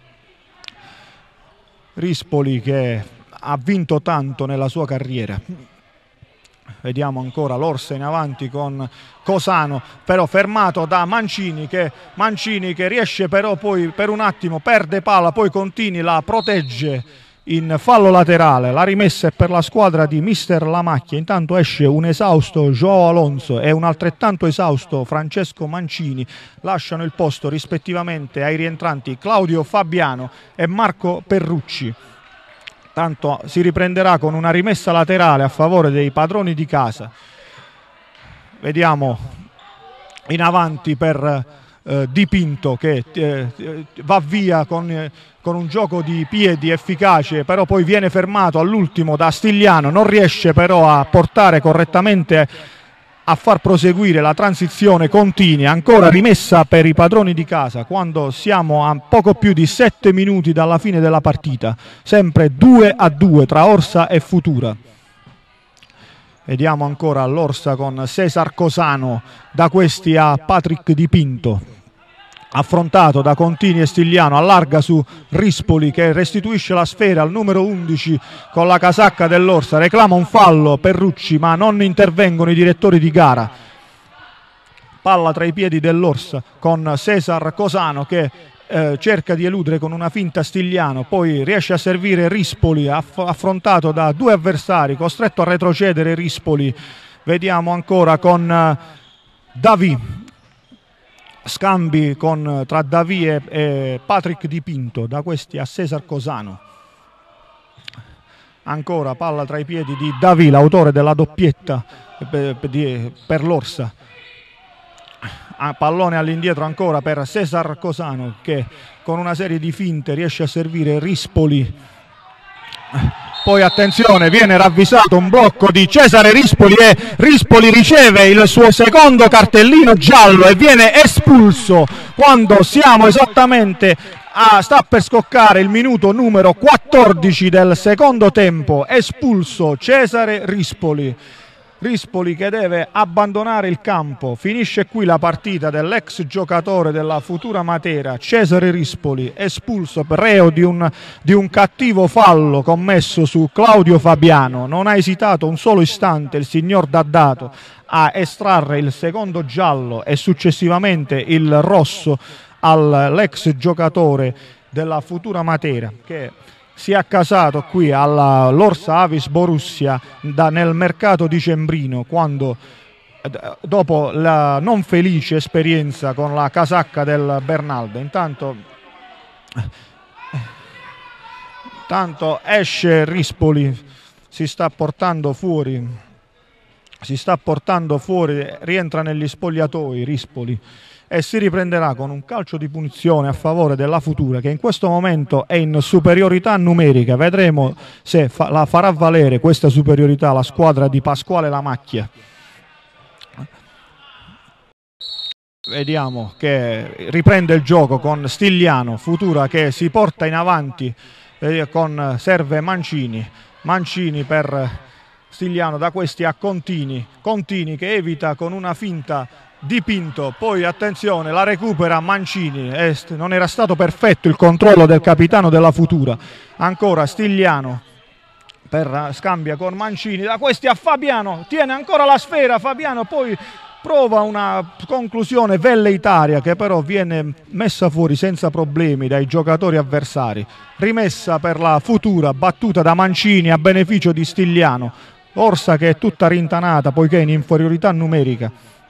Rispoli che ha vinto tanto nella sua carriera. Vediamo ancora l'Orsa in avanti con Cosano, però fermato da Mancini che, Mancini che riesce però poi per un attimo, perde palla, poi Contini la protegge in fallo laterale. La rimessa è per la squadra di mister Lamacchia. Intanto esce un esausto Joao Alonso e un altrettanto esausto Francesco Mancini. Lasciano il posto rispettivamente ai rientranti Claudio Fabiano e Marco Perrucci. Tanto si riprenderà con una rimessa laterale a favore dei padroni di casa. Vediamo in avanti per eh, Di Pinto che eh, va via con eh, con un gioco di piedi efficace, però poi viene fermato all'ultimo da Stigliano, non riesce però a portare correttamente a far proseguire la transizione Contini. Ancora rimessa per i padroni di casa quando siamo a poco più di sette minuti dalla fine della partita, sempre due a due tra Orsa e Futura. Vediamo ancora l'Orsa con Cesar Cosano, da questi a Patrick Di Pinto, affrontato da Contini e Stigliano, allarga su Rispoli che restituisce la sfera al numero undici con la casacca dell'Orsa, reclama un fallo Perrucci ma non intervengono i direttori di gara. Palla tra i piedi dell'Orsa con Cesar Cosano che eh, cerca di eludere con una finta Stigliano, poi riesce a servire Rispoli, aff affrontato da due avversari, costretto a retrocedere Rispoli. Vediamo ancora con eh, Davi, scambi con, tra Davi e, e Patrick Di Pinto, da questi a Cesar Cosano. Ancora palla tra i piedi di Davi, l'autore della doppietta per, per l'Orsa. Pallone all'indietro ancora per Cesar Cosano che con una serie di finte riesce a servire Rispoli. Poi attenzione, viene ravvisato un blocco di Cesare Rispoli e Rispoli riceve il suo secondo cartellino giallo e viene espulso quando siamo esattamente a, sta per scoccare il minuto numero quattordici del secondo tempo. Espulso Cesare Rispoli. Rispoli che deve abbandonare il campo. Finisce qui la partita dell'ex giocatore della Futura Matera, Cesare Rispoli, espulso per reo di un, di un cattivo fallo commesso su Claudio Fabiano. Non ha esitato un solo istante il signor Daddato a estrarre il secondo giallo e successivamente il rosso all'ex giocatore della Futura Matera, che si è accasato qui all'Orsa Avis Borussia da, nel mercato dicembrino, quando dopo la non felice esperienza con la casacca del Bernaldo. Intanto, intanto esce Rispoli, si sta portando fuori, si sta portando fuori, rientra negli spogliatoi Rispoli e si riprenderà con un calcio di punizione a favore della Futura, che in questo momento è in superiorità numerica. Vedremo se fa, la farà valere questa superiorità la squadra di Pasquale Lamacchia. Vediamo che riprende il gioco con Stigliano, Futura che si porta in avanti eh, con serve Mancini, Mancini per Stigliano, da questi a Contini, Contini che evita con una finta di Pinto, poi attenzione, la recupera Mancini, eh, non era stato perfetto il controllo del capitano della Futura, ancora Stigliano per scambia con Mancini, da questi a Fabiano, tiene ancora la sfera Fabiano, poi prova una conclusione velleitaria che però viene messa fuori senza problemi dai giocatori avversari, rimessa per la Futura, battuta da Mancini a beneficio di Stigliano, Orsa che è tutta rintanata poiché è in inferiorità numerica.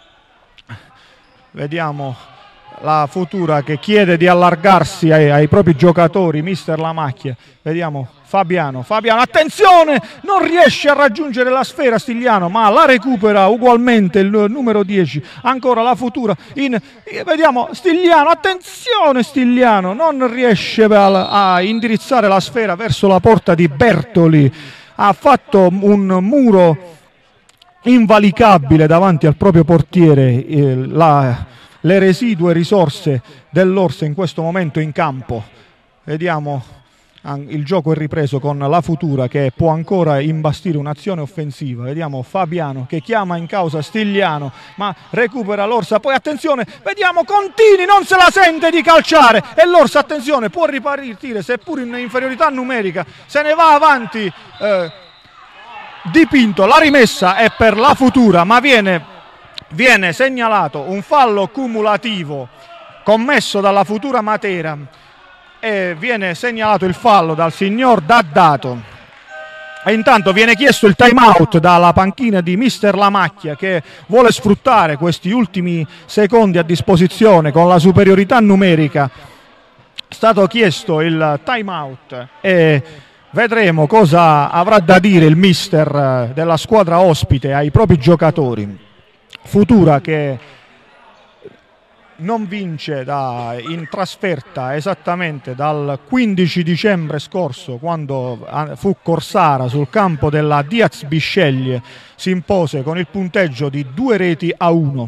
Vediamo la Futura che chiede di allargarsi ai, ai propri giocatori, mister Lamacchia. Vediamo Fabiano, Fabiano, attenzione, non riesce a raggiungere la sfera Stigliano, ma la recupera ugualmente il numero dieci, ancora la Futura, in, vediamo Stigliano, attenzione Stigliano, non riesce a, a indirizzare la sfera verso la porta di Bertoli, ha fatto un muro invalicabile davanti al proprio portiere, eh, la, le residue risorse dell'Orsa in questo momento in campo. Vediamo, il gioco è ripreso con la Futura che può ancora imbastire un'azione offensiva. Vediamo Fabiano che chiama in causa Stigliano, ma recupera l'Orsa, poi attenzione, vediamo Contini, non se la sente di calciare e l'Orsa, attenzione, può ripartire seppur in inferiorità numerica, se ne va avanti eh, Di Pinto, la rimessa è per la Futura, ma viene, viene segnalato un fallo cumulativo commesso dalla Futura Matera e viene segnalato il fallo dal signor Daddato e intanto viene chiesto il time out dalla panchina di mister Lamacchia, che vuole sfruttare questi ultimi secondi a disposizione con la superiorità numerica. È stato chiesto il time out e vedremo cosa avrà da dire il mister della squadra ospite ai propri giocatori. Futura che non vince da, in trasferta esattamente dal quindici dicembre scorso, quando fu Corsara sul campo della Diaz Bisceglie, si impose con il punteggio di due reti a uno.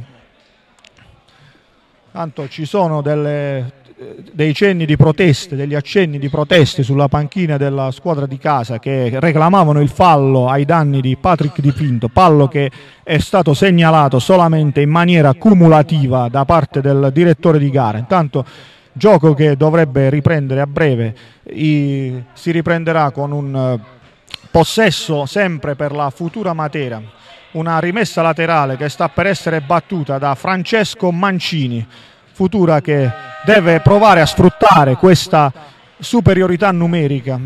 Tanto ci sono delle, dei cenni di proteste, degli accenni di proteste sulla panchina della squadra di casa che reclamavano il fallo ai danni di Patrick Di Pinto, fallo che è stato segnalato solamente in maniera cumulativa da parte del direttore di gara. Intanto gioco che dovrebbe riprendere a breve, I, si riprenderà con un possesso sempre per la Futura Matera, una rimessa laterale che sta per essere battuta da Francesco Mancini. Futura che deve provare a sfruttare questa superiorità numerica.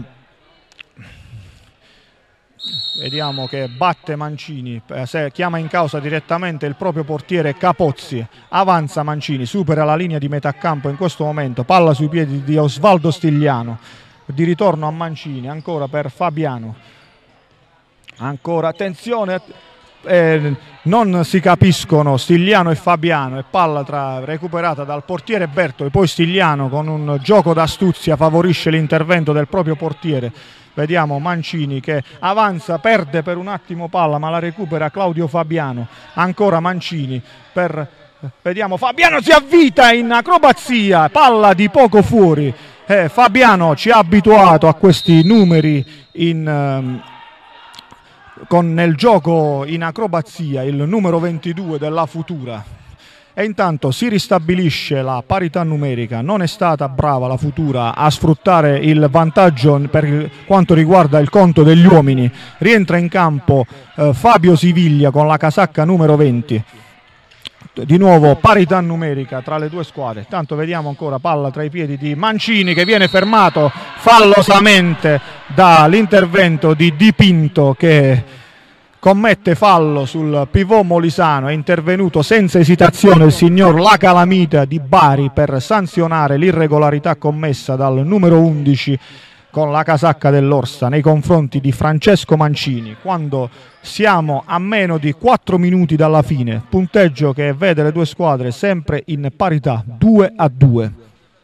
Vediamo che batte Mancini, se chiama in causa direttamente il proprio portiere Capozzi, avanza Mancini, supera la linea di metà campo in questo momento, palla sui piedi di Osvaldo Stigliano, di ritorno a Mancini, ancora per Fabiano, ancora attenzione, eh, non si capiscono Stigliano e Fabiano e palla tra, recuperata dal portiere Bertoli, poi Stigliano con un gioco d'astuzia favorisce l'intervento del proprio portiere. Vediamo Mancini che avanza, perde per un attimo palla ma la recupera Claudio Fabiano, ancora Mancini per, vediamo Fabiano si avvita in acrobazia, palla di poco fuori. eh, Fabiano ci ha abituato a questi numeri in, um, con nel gioco in acrobazia, il numero ventidue della Futura. E intanto si ristabilisce la parità numerica, non è stata brava la Futura a sfruttare il vantaggio per quanto riguarda il conto degli uomini. Rientra in campo eh, Fabio Siviglia con la casacca numero venti. di nuovo parità numerica tra le due squadre. Tanto vediamo ancora palla tra i piedi di Mancini, che viene fermato fallosamente dall'intervento di Di Pinto, che commette fallo sul pivot molisano. È intervenuto senza esitazione il signor La Calamita di Bari per sanzionare l'irregolarità commessa dal numero undici con la casacca dell'Orsa nei confronti di Francesco Mancini, quando siamo a meno di quattro minuti dalla fine, punteggio che vede le due squadre sempre in parità, due a due.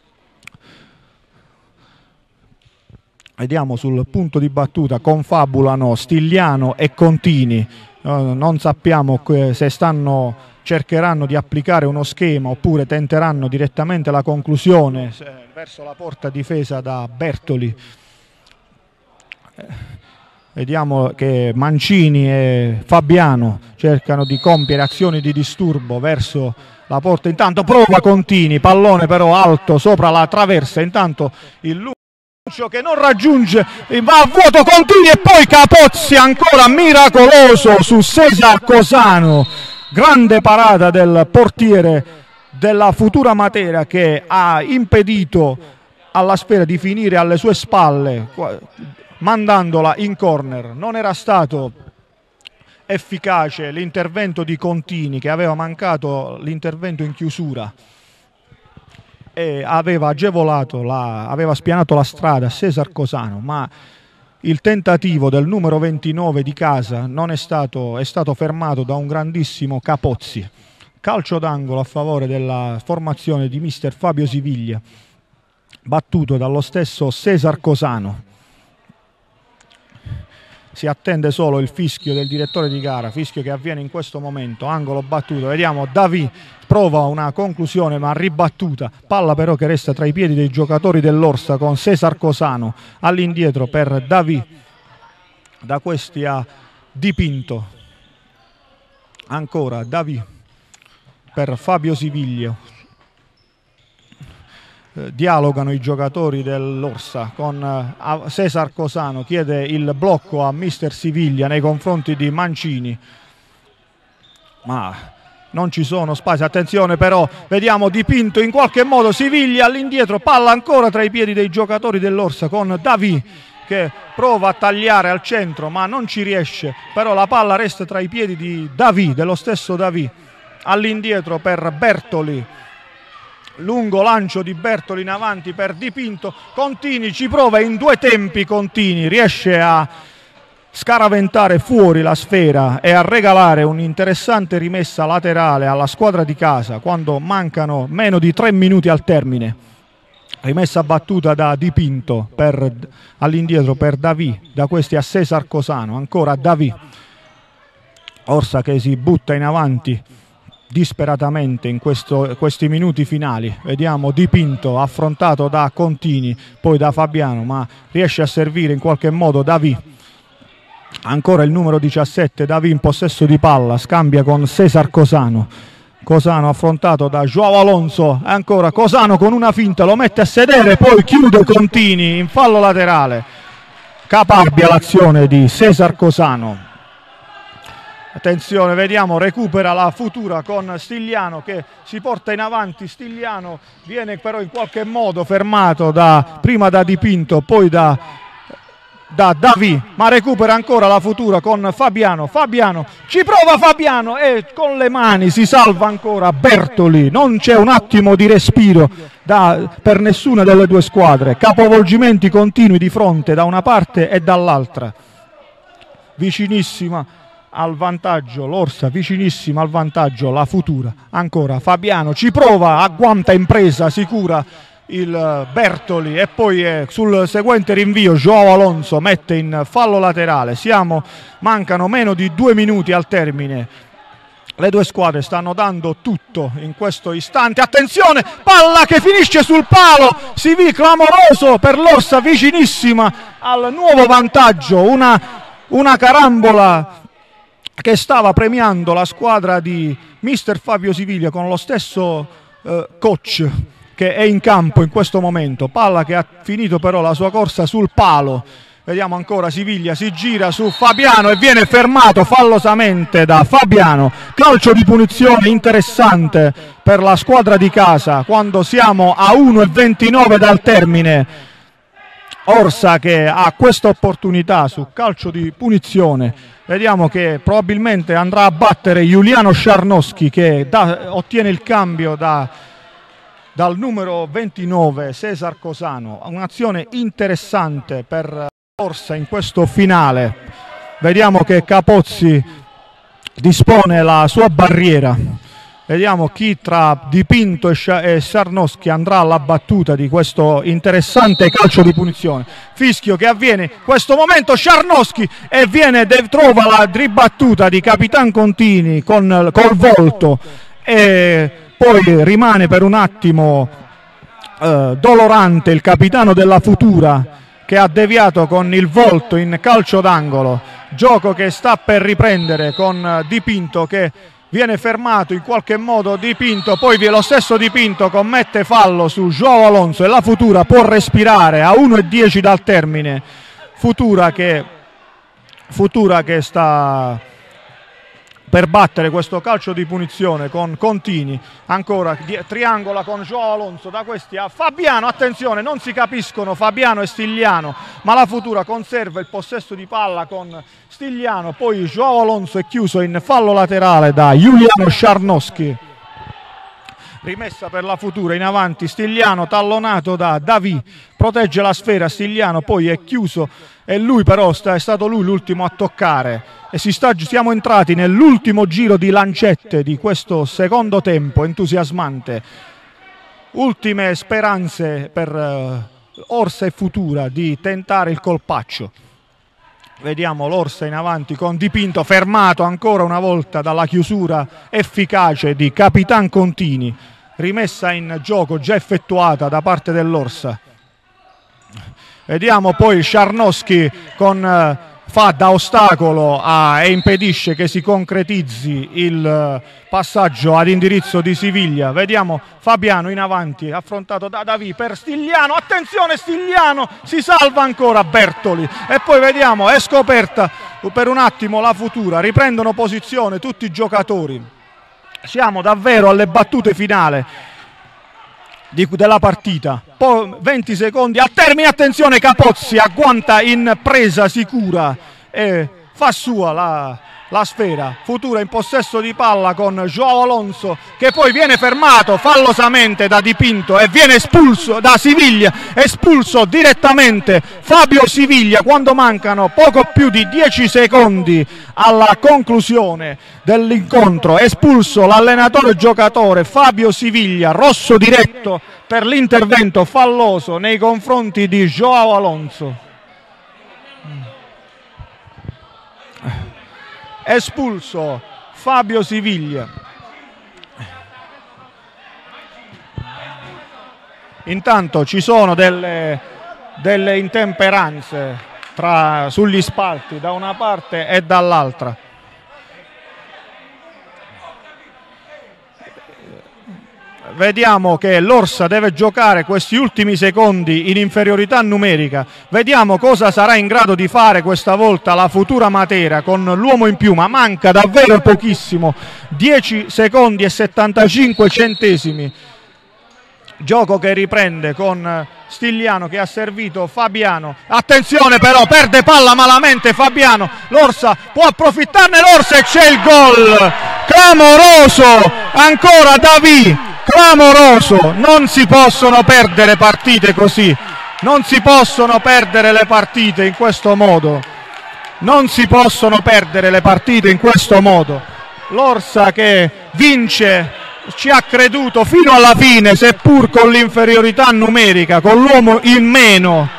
Vediamo sul punto di battuta, confabulano Stigliano e Contini, uh, non sappiamo se stanno, cercheranno di applicare uno schema oppure tenteranno direttamente la conclusione verso la porta difesa da Bertoli. Eh, vediamo che Mancini e Fabiano cercano di compiere azioni di disturbo verso la porta, intanto prova Contini, pallone però alto sopra la traversa, intanto il che non raggiunge, va a vuoto Contini e poi Capozzi ancora miracoloso su Cesar Cosano, grande parata del portiere della Futura Matera, che ha impedito alla Sfera di finire alle sue spalle mandandola in corner. Non era stato efficace l'intervento di Contini, che aveva mancato l'intervento in chiusura e aveva agevolato, la, aveva spianato la strada a Cesar Cosano, ma il tentativo del numero ventinove di casa non è stato, è stato fermato da un grandissimo Capozzi. Calcio d'angolo a favore della formazione di mister Fabio Siviglia, battuto dallo stesso Cesar Cosano. Si attende solo il fischio del direttore di gara, fischio che avviene in questo momento, angolo battuto. Vediamo Davi prova una conclusione ma ribattuta, palla però che resta tra i piedi dei giocatori dell'Orsa con Cesar Cosano all'indietro per Davi, da questi a Di Pinto, ancora Davi per Fabio Siviglio. Dialogano i giocatori dell'Orsa con Cesar Cosano, chiede il blocco a mister Siviglia nei confronti di Mancini, ma non ci sono spazi. Attenzione però, vediamo Di Pinto in qualche modo, Siviglia all'indietro, palla ancora tra i piedi dei giocatori dell'Orsa con Davi che prova a tagliare al centro ma non ci riesce, però la palla resta tra i piedi di Davi, dello stesso Davi, all'indietro per Bertoli. Lungo lancio di Bertoli in avanti per Di Pinto, Contini ci prova in due tempi, Contini riesce a scaraventare fuori la sfera e a regalare un'interessante rimessa laterale alla squadra di casa quando mancano meno di tre minuti al termine. Rimessa battuta da Di Pinto per, all'indietro per Davi, da questi a Cesar Cosano, ancora Davi. Orsa che si butta in avanti disperatamente in questo, questi minuti finali. Vediamo Di Pinto affrontato da Contini, poi da Fabiano, ma riesce a servire in qualche modo Davi. Ancora il numero diciassette Davi in possesso di palla, scambia con Cesar Cosano. Cosano affrontato da Joao Alonso, ancora Cosano con una finta, lo mette a sedere, poi chiude Contini in fallo laterale. Caparbia l'azione di Cesar Cosano. Attenzione, vediamo, recupera la Futura con Stigliano che si porta in avanti. Stigliano viene però in qualche modo fermato da, prima da Di Pinto, poi da, da Davi, ma recupera ancora la Futura con Fabiano. Fabiano, ci prova Fabiano e con le mani si salva ancora Bertoli. Non c'è un attimo di respiro da, per nessuna delle due squadre. Capovolgimenti continui di fronte da una parte e dall'altra. Vicinissima al vantaggio l'Orsa, vicinissima al vantaggio la Futura. Ancora Fabiano ci prova, agguanta impresa sicura il Bertoli e poi eh, sul seguente rinvio Joao Alonso mette in fallo laterale. Siamo, mancano meno di due minuti al termine. Le due squadre stanno dando tutto in questo istante. Attenzione, palla che finisce sul palo, si vede clamoroso per l'Orsa, vicinissima al nuovo vantaggio. Una, una carambola che stava premiando la squadra di mister Fabio Siviglia con lo stesso eh, coach che è in campo in questo momento. Palla che ha finito però la sua corsa sul palo. Vediamo ancora Siviglia, si gira su Fabiano e viene fermato fallosamente da Fabiano. Calcio di punizione interessante per la squadra di casa quando siamo a uno e ventinove dal termine. Orsa che ha questa opportunità su calcio di punizione. Vediamo che probabilmente andrà a battere Giuliano Sciarnoschi, che da, ottiene il cambio da, dal numero ventinove Cesar Cosano. Un'azione interessante per Orsa in questo finale. Vediamo che Capozzi dispone la sua barriera. Vediamo chi tra Dipinto e Sciarnoschi andrà alla battuta di questo interessante calcio di punizione. Fischio che avviene in questo momento, Sciarnoschi, e viene, trova la ribattuta di Capitan Contini con, col volto, e poi rimane per un attimo eh, dolorante il capitano della Futura, che ha deviato con il volto in calcio d'angolo. Gioco che sta per riprendere con Dipinto, che viene fermato in qualche modo Dipinto, poi lo stesso Dipinto commette fallo su João Alonso e la Futura può respirare a uno e dieci dal termine. Futura che, Futura che sta per battere questo calcio di punizione con Contini, ancora triangola con João Alonso, da questi a Fabiano, attenzione, non si capiscono Fabiano e Stigliano, ma la Futura conserva il possesso di palla con Stigliano, poi João Alonso è chiuso in fallo laterale da Giuliano Sciarnoschi. Rimessa per la Futura in avanti, Stigliano tallonato da Davi, protegge la sfera Stigliano, poi è chiuso e lui però sta, è stato lui l'ultimo a toccare e si sta, siamo entrati nell'ultimo giro di lancette di questo secondo tempo entusiasmante. Ultime speranze per uh, Orsa e Futura di tentare il colpaccio. Vediamo l'Orsa in avanti con Dipinto, fermato ancora una volta dalla chiusura efficace di Capitan Contini. Rimessa in gioco già effettuata da parte dell'Orsa. Vediamo poi Sciarnoschi con, eh, fa da ostacolo a, e impedisce che si concretizzi il eh, passaggio ad indirizzo di Siviglia. Vediamo Fabiano in avanti, affrontato da Davi per Stigliano. Attenzione, Stigliano, si salva ancora Bertoli. E poi vediamo, è scoperta per un attimo la Futura, riprendono posizione tutti i giocatori. Siamo davvero alle battute finali di, della partita. Poi venti secondi al termine, attenzione, Capozzi agguanta in presa sicura e fa sua la, la sfera. Futura in possesso di palla con João Alonso, che poi viene fermato fallosamente da Dipinto e viene espulso da Siviglia, espulso direttamente Fabio Siviglia quando mancano poco più di dieci secondi alla conclusione dell'incontro. Espulso l'allenatore giocatore Fabio Siviglia, rosso diretto per l'intervento falloso nei confronti di João Alonso. Espulso Fabio Siviglia. Intanto ci sono delle, delle intemperanze tra, sugli spalti da una parte e dall'altra. Vediamo che l'Orsa deve giocare questi ultimi secondi in inferiorità numerica. Vediamo cosa sarà in grado di fare questa volta la Futura Matera con l'uomo in più, ma manca davvero pochissimo, dieci secondi e settantacinque centesimi. Gioco che riprende con Stigliano che ha servito Fabiano. Attenzione però, perde palla malamente Fabiano. L'Orsa può approfittarne, l'Orsa, e c'è il gol clamoroso ancora Davi. Clamoroso, non si possono perdere partite così, non si possono perdere le partite in questo modo, non si possono perdere le partite in questo modo. L'Orsa che vince, ci ha creduto fino alla fine, seppur con l'inferiorità numerica, con l'uomo in meno.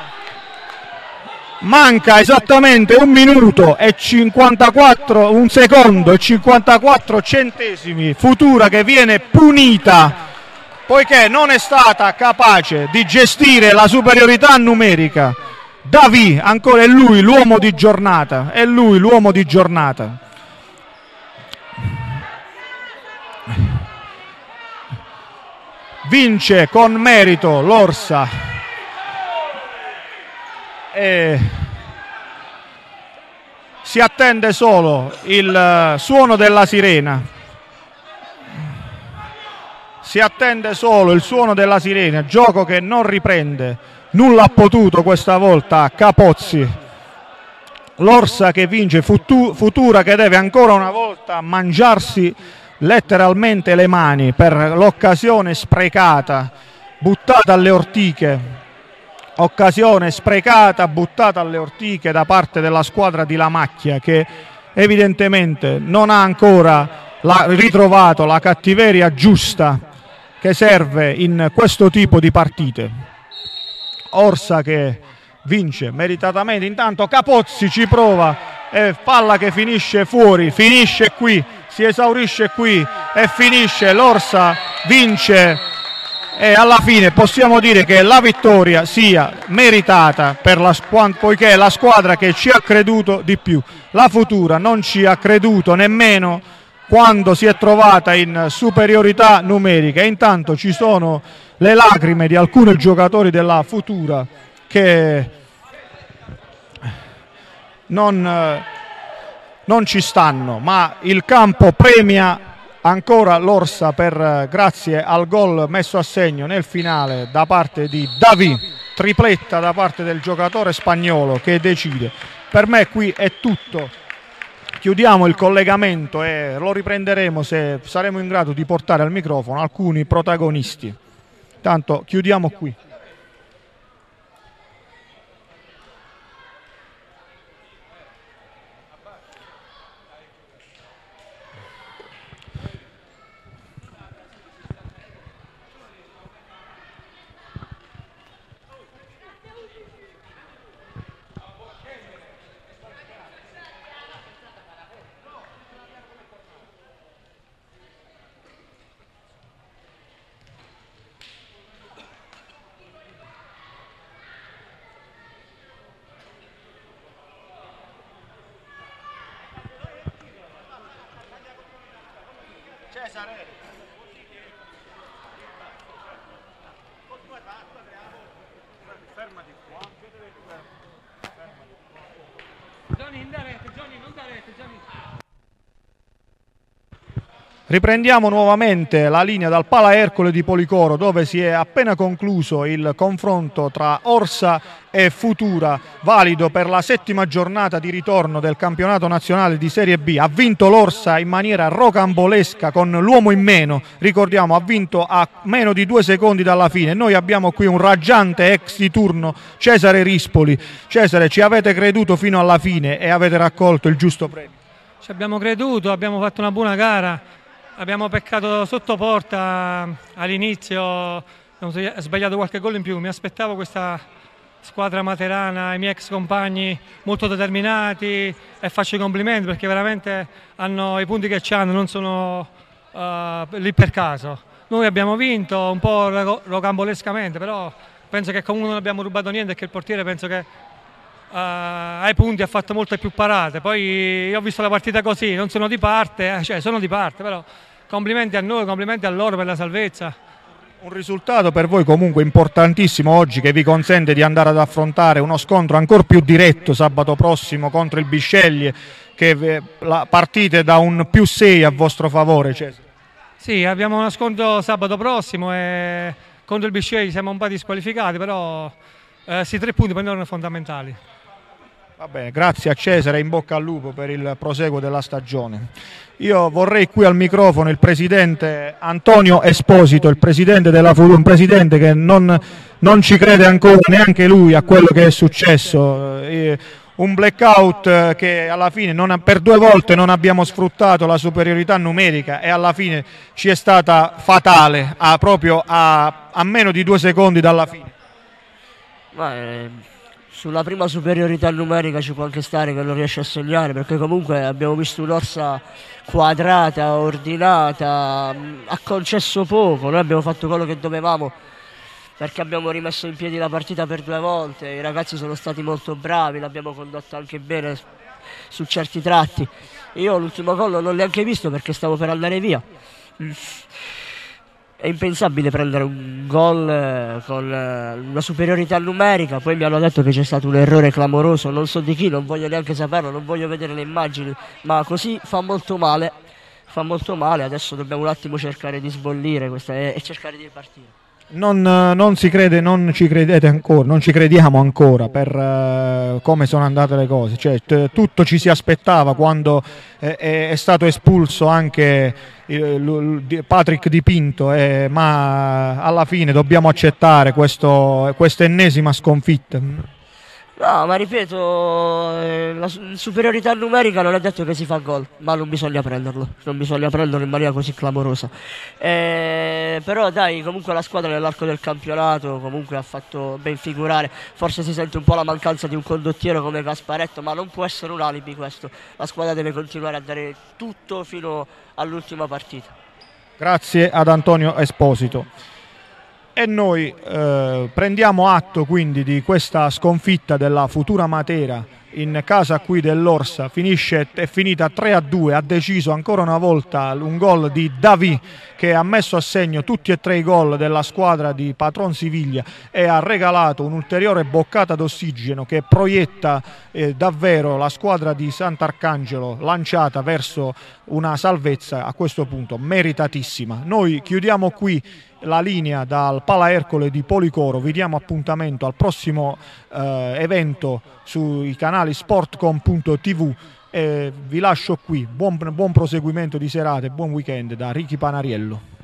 Manca esattamente un minuto e cinquantaquattro, un secondo e cinquantaquattro centesimi. Futura che viene punita poiché non è stata capace di gestire la superiorità numerica. Davi, ancora è lui l'uomo di giornata, è lui l'uomo di giornata. Vince con merito l'Orsa. E si attende solo il suono della sirena. Si attende solo il suono della sirena, gioco che non riprende, nulla ha potuto questa volta Capozzi. L'Orsa che vince, Futura che deve ancora una volta mangiarsi letteralmente le mani per l'occasione sprecata, buttata alle ortiche, occasione sprecata, buttata alle ortiche da parte della squadra di Lamacchia, che evidentemente non ha ancora la, ritrovato la cattiveria giusta che serve in questo tipo di partite. Orsa che vince meritatamente, intanto Capozzi ci prova e palla che finisce fuori, finisce qui, si esaurisce qui e finisce, l'Orsa vince e alla fine possiamo dire che la vittoria sia meritata per la, poiché è la squadra che ci ha creduto di più. La Futura non ci ha creduto nemmeno quando si è trovata in superiorità numerica, e intanto ci sono le lacrime di alcuni giocatori della Futura che non, non ci stanno, ma il campo premia ancora l'Orsa per grazie al gol messo a segno nel finale da parte di David, tripletta da parte del giocatore spagnolo che decide. Per me qui è tutto, chiudiamo il collegamento e lo riprenderemo se saremo in grado di portare al microfono alcuni protagonisti. Tanto chiudiamo qui. Riprendiamo nuovamente la linea dal Pala Ercole di Policoro, dove si è appena concluso il confronto tra Orsa e Futura, valido per la settima giornata di ritorno del campionato nazionale di Serie B. Ha vinto l'Orsa in maniera rocambolesca con l'uomo in meno, ricordiamo ha vinto a meno di due secondi dalla fine. Noi abbiamo qui un raggiante ex di turno, Cesare Rispoli. Cesare, ci avete creduto fino alla fine e avete raccolto il giusto premio? Ci abbiamo creduto, abbiamo fatto una buona gara. Abbiamo peccato sotto porta all'inizio, ho sbagliato qualche gol in più. Mi aspettavo questa squadra materana, i miei ex compagni molto determinati, e faccio i complimenti perché veramente hanno i punti che ci hanno, non sono uh, lì per caso. Noi abbiamo vinto un po' rocambolescamente, però penso che comunque non abbiamo rubato niente e che il portiere penso che uh, ai punti ha fatto molte più parate. Poi io ho visto la partita così, non sono di parte, cioè sono di parte, però complimenti a noi, complimenti a loro per la salvezza. Un risultato per voi comunque importantissimo oggi, che vi consente di andare ad affrontare uno scontro ancora più diretto sabato prossimo contro il Bisceglie, che la partite da un più sei a vostro favore, Cesare. Sì, abbiamo uno scontro sabato prossimo e contro il Bisceglie siamo un po' disqualificati, però eh, sì, tre punti per noi sono fondamentali. Va bene, grazie a Cesare e in bocca al lupo per il proseguo della stagione. Io vorrei qui al microfono il presidente Antonio Esposito, il presidente della Futura, un presidente che non, non ci crede ancora neanche lui a quello che è successo. Eh, un blackout che alla fine non, per due volte non abbiamo sfruttato la superiorità numerica e alla fine ci è stata fatale, a, proprio a, a meno di due secondi dalla fine. Ma, eh... Sulla prima superiorità numerica ci può anche stare che non riesce a segnare, perché comunque abbiamo visto un'Orsa quadrata, ordinata, ha concesso poco. Noi abbiamo fatto quello che dovevamo perché abbiamo rimesso in piedi la partita per due volte, i ragazzi sono stati molto bravi, l'abbiamo condotta anche bene su certi tratti. Io l'ultimo gol non l'ho neanche visto perché stavo per andare via. è impensabile prendere un gol eh, con eh, una superiorità numerica. Poi mi hanno detto che c'è stato un errore clamoroso, non so di chi, non voglio neanche saperlo, non voglio vedere le immagini, ma così fa molto male, fa molto male. Adesso dobbiamo un attimo cercare di sbollire questa, e, e cercare di partire. Non, non si crede, non ci credete ancora, non ci crediamo ancora per uh, come sono andate le cose. Cioè, t- tutto ci si aspettava quando è, è stato espulso anche il, Patrick Di Pinto, eh, ma alla fine dobbiamo accettare questo, questa ennesima sconfitta. No, ma ripeto, eh, la superiorità numerica non è detto che si fa gol, ma non bisogna prenderlo, non bisogna prenderlo in maniera così clamorosa. Eh, però dai, comunque la squadra nell'arco del campionato comunque ha fatto ben figurare, forse si sente un po' la mancanza di un condottiero come Gasparetto, ma non può essere un alibi questo, la squadra deve continuare a dare tutto fino all'ultima partita. Grazie ad Antonio Esposito. E noi eh, prendiamo atto quindi di questa sconfitta della Futura Matera in casa qui dell'Orsa. Finisce, è finita tre a due, ha deciso ancora una volta un gol di Davi che ha messo a segno tutti e tre i gol della squadra di Patron Siviglia e ha regalato un'ulteriore boccata d'ossigeno che proietta eh, davvero la squadra di Sant'Arcangelo lanciata verso una salvezza a questo punto meritatissima. Noi chiudiamo qui la linea dal Pala Ercole di Policoro, vi diamo appuntamento al prossimo eh, evento sui canali sportcom punto tv e vi lascio qui. Buon, buon proseguimento di serata e buon weekend da Ricky Panariello.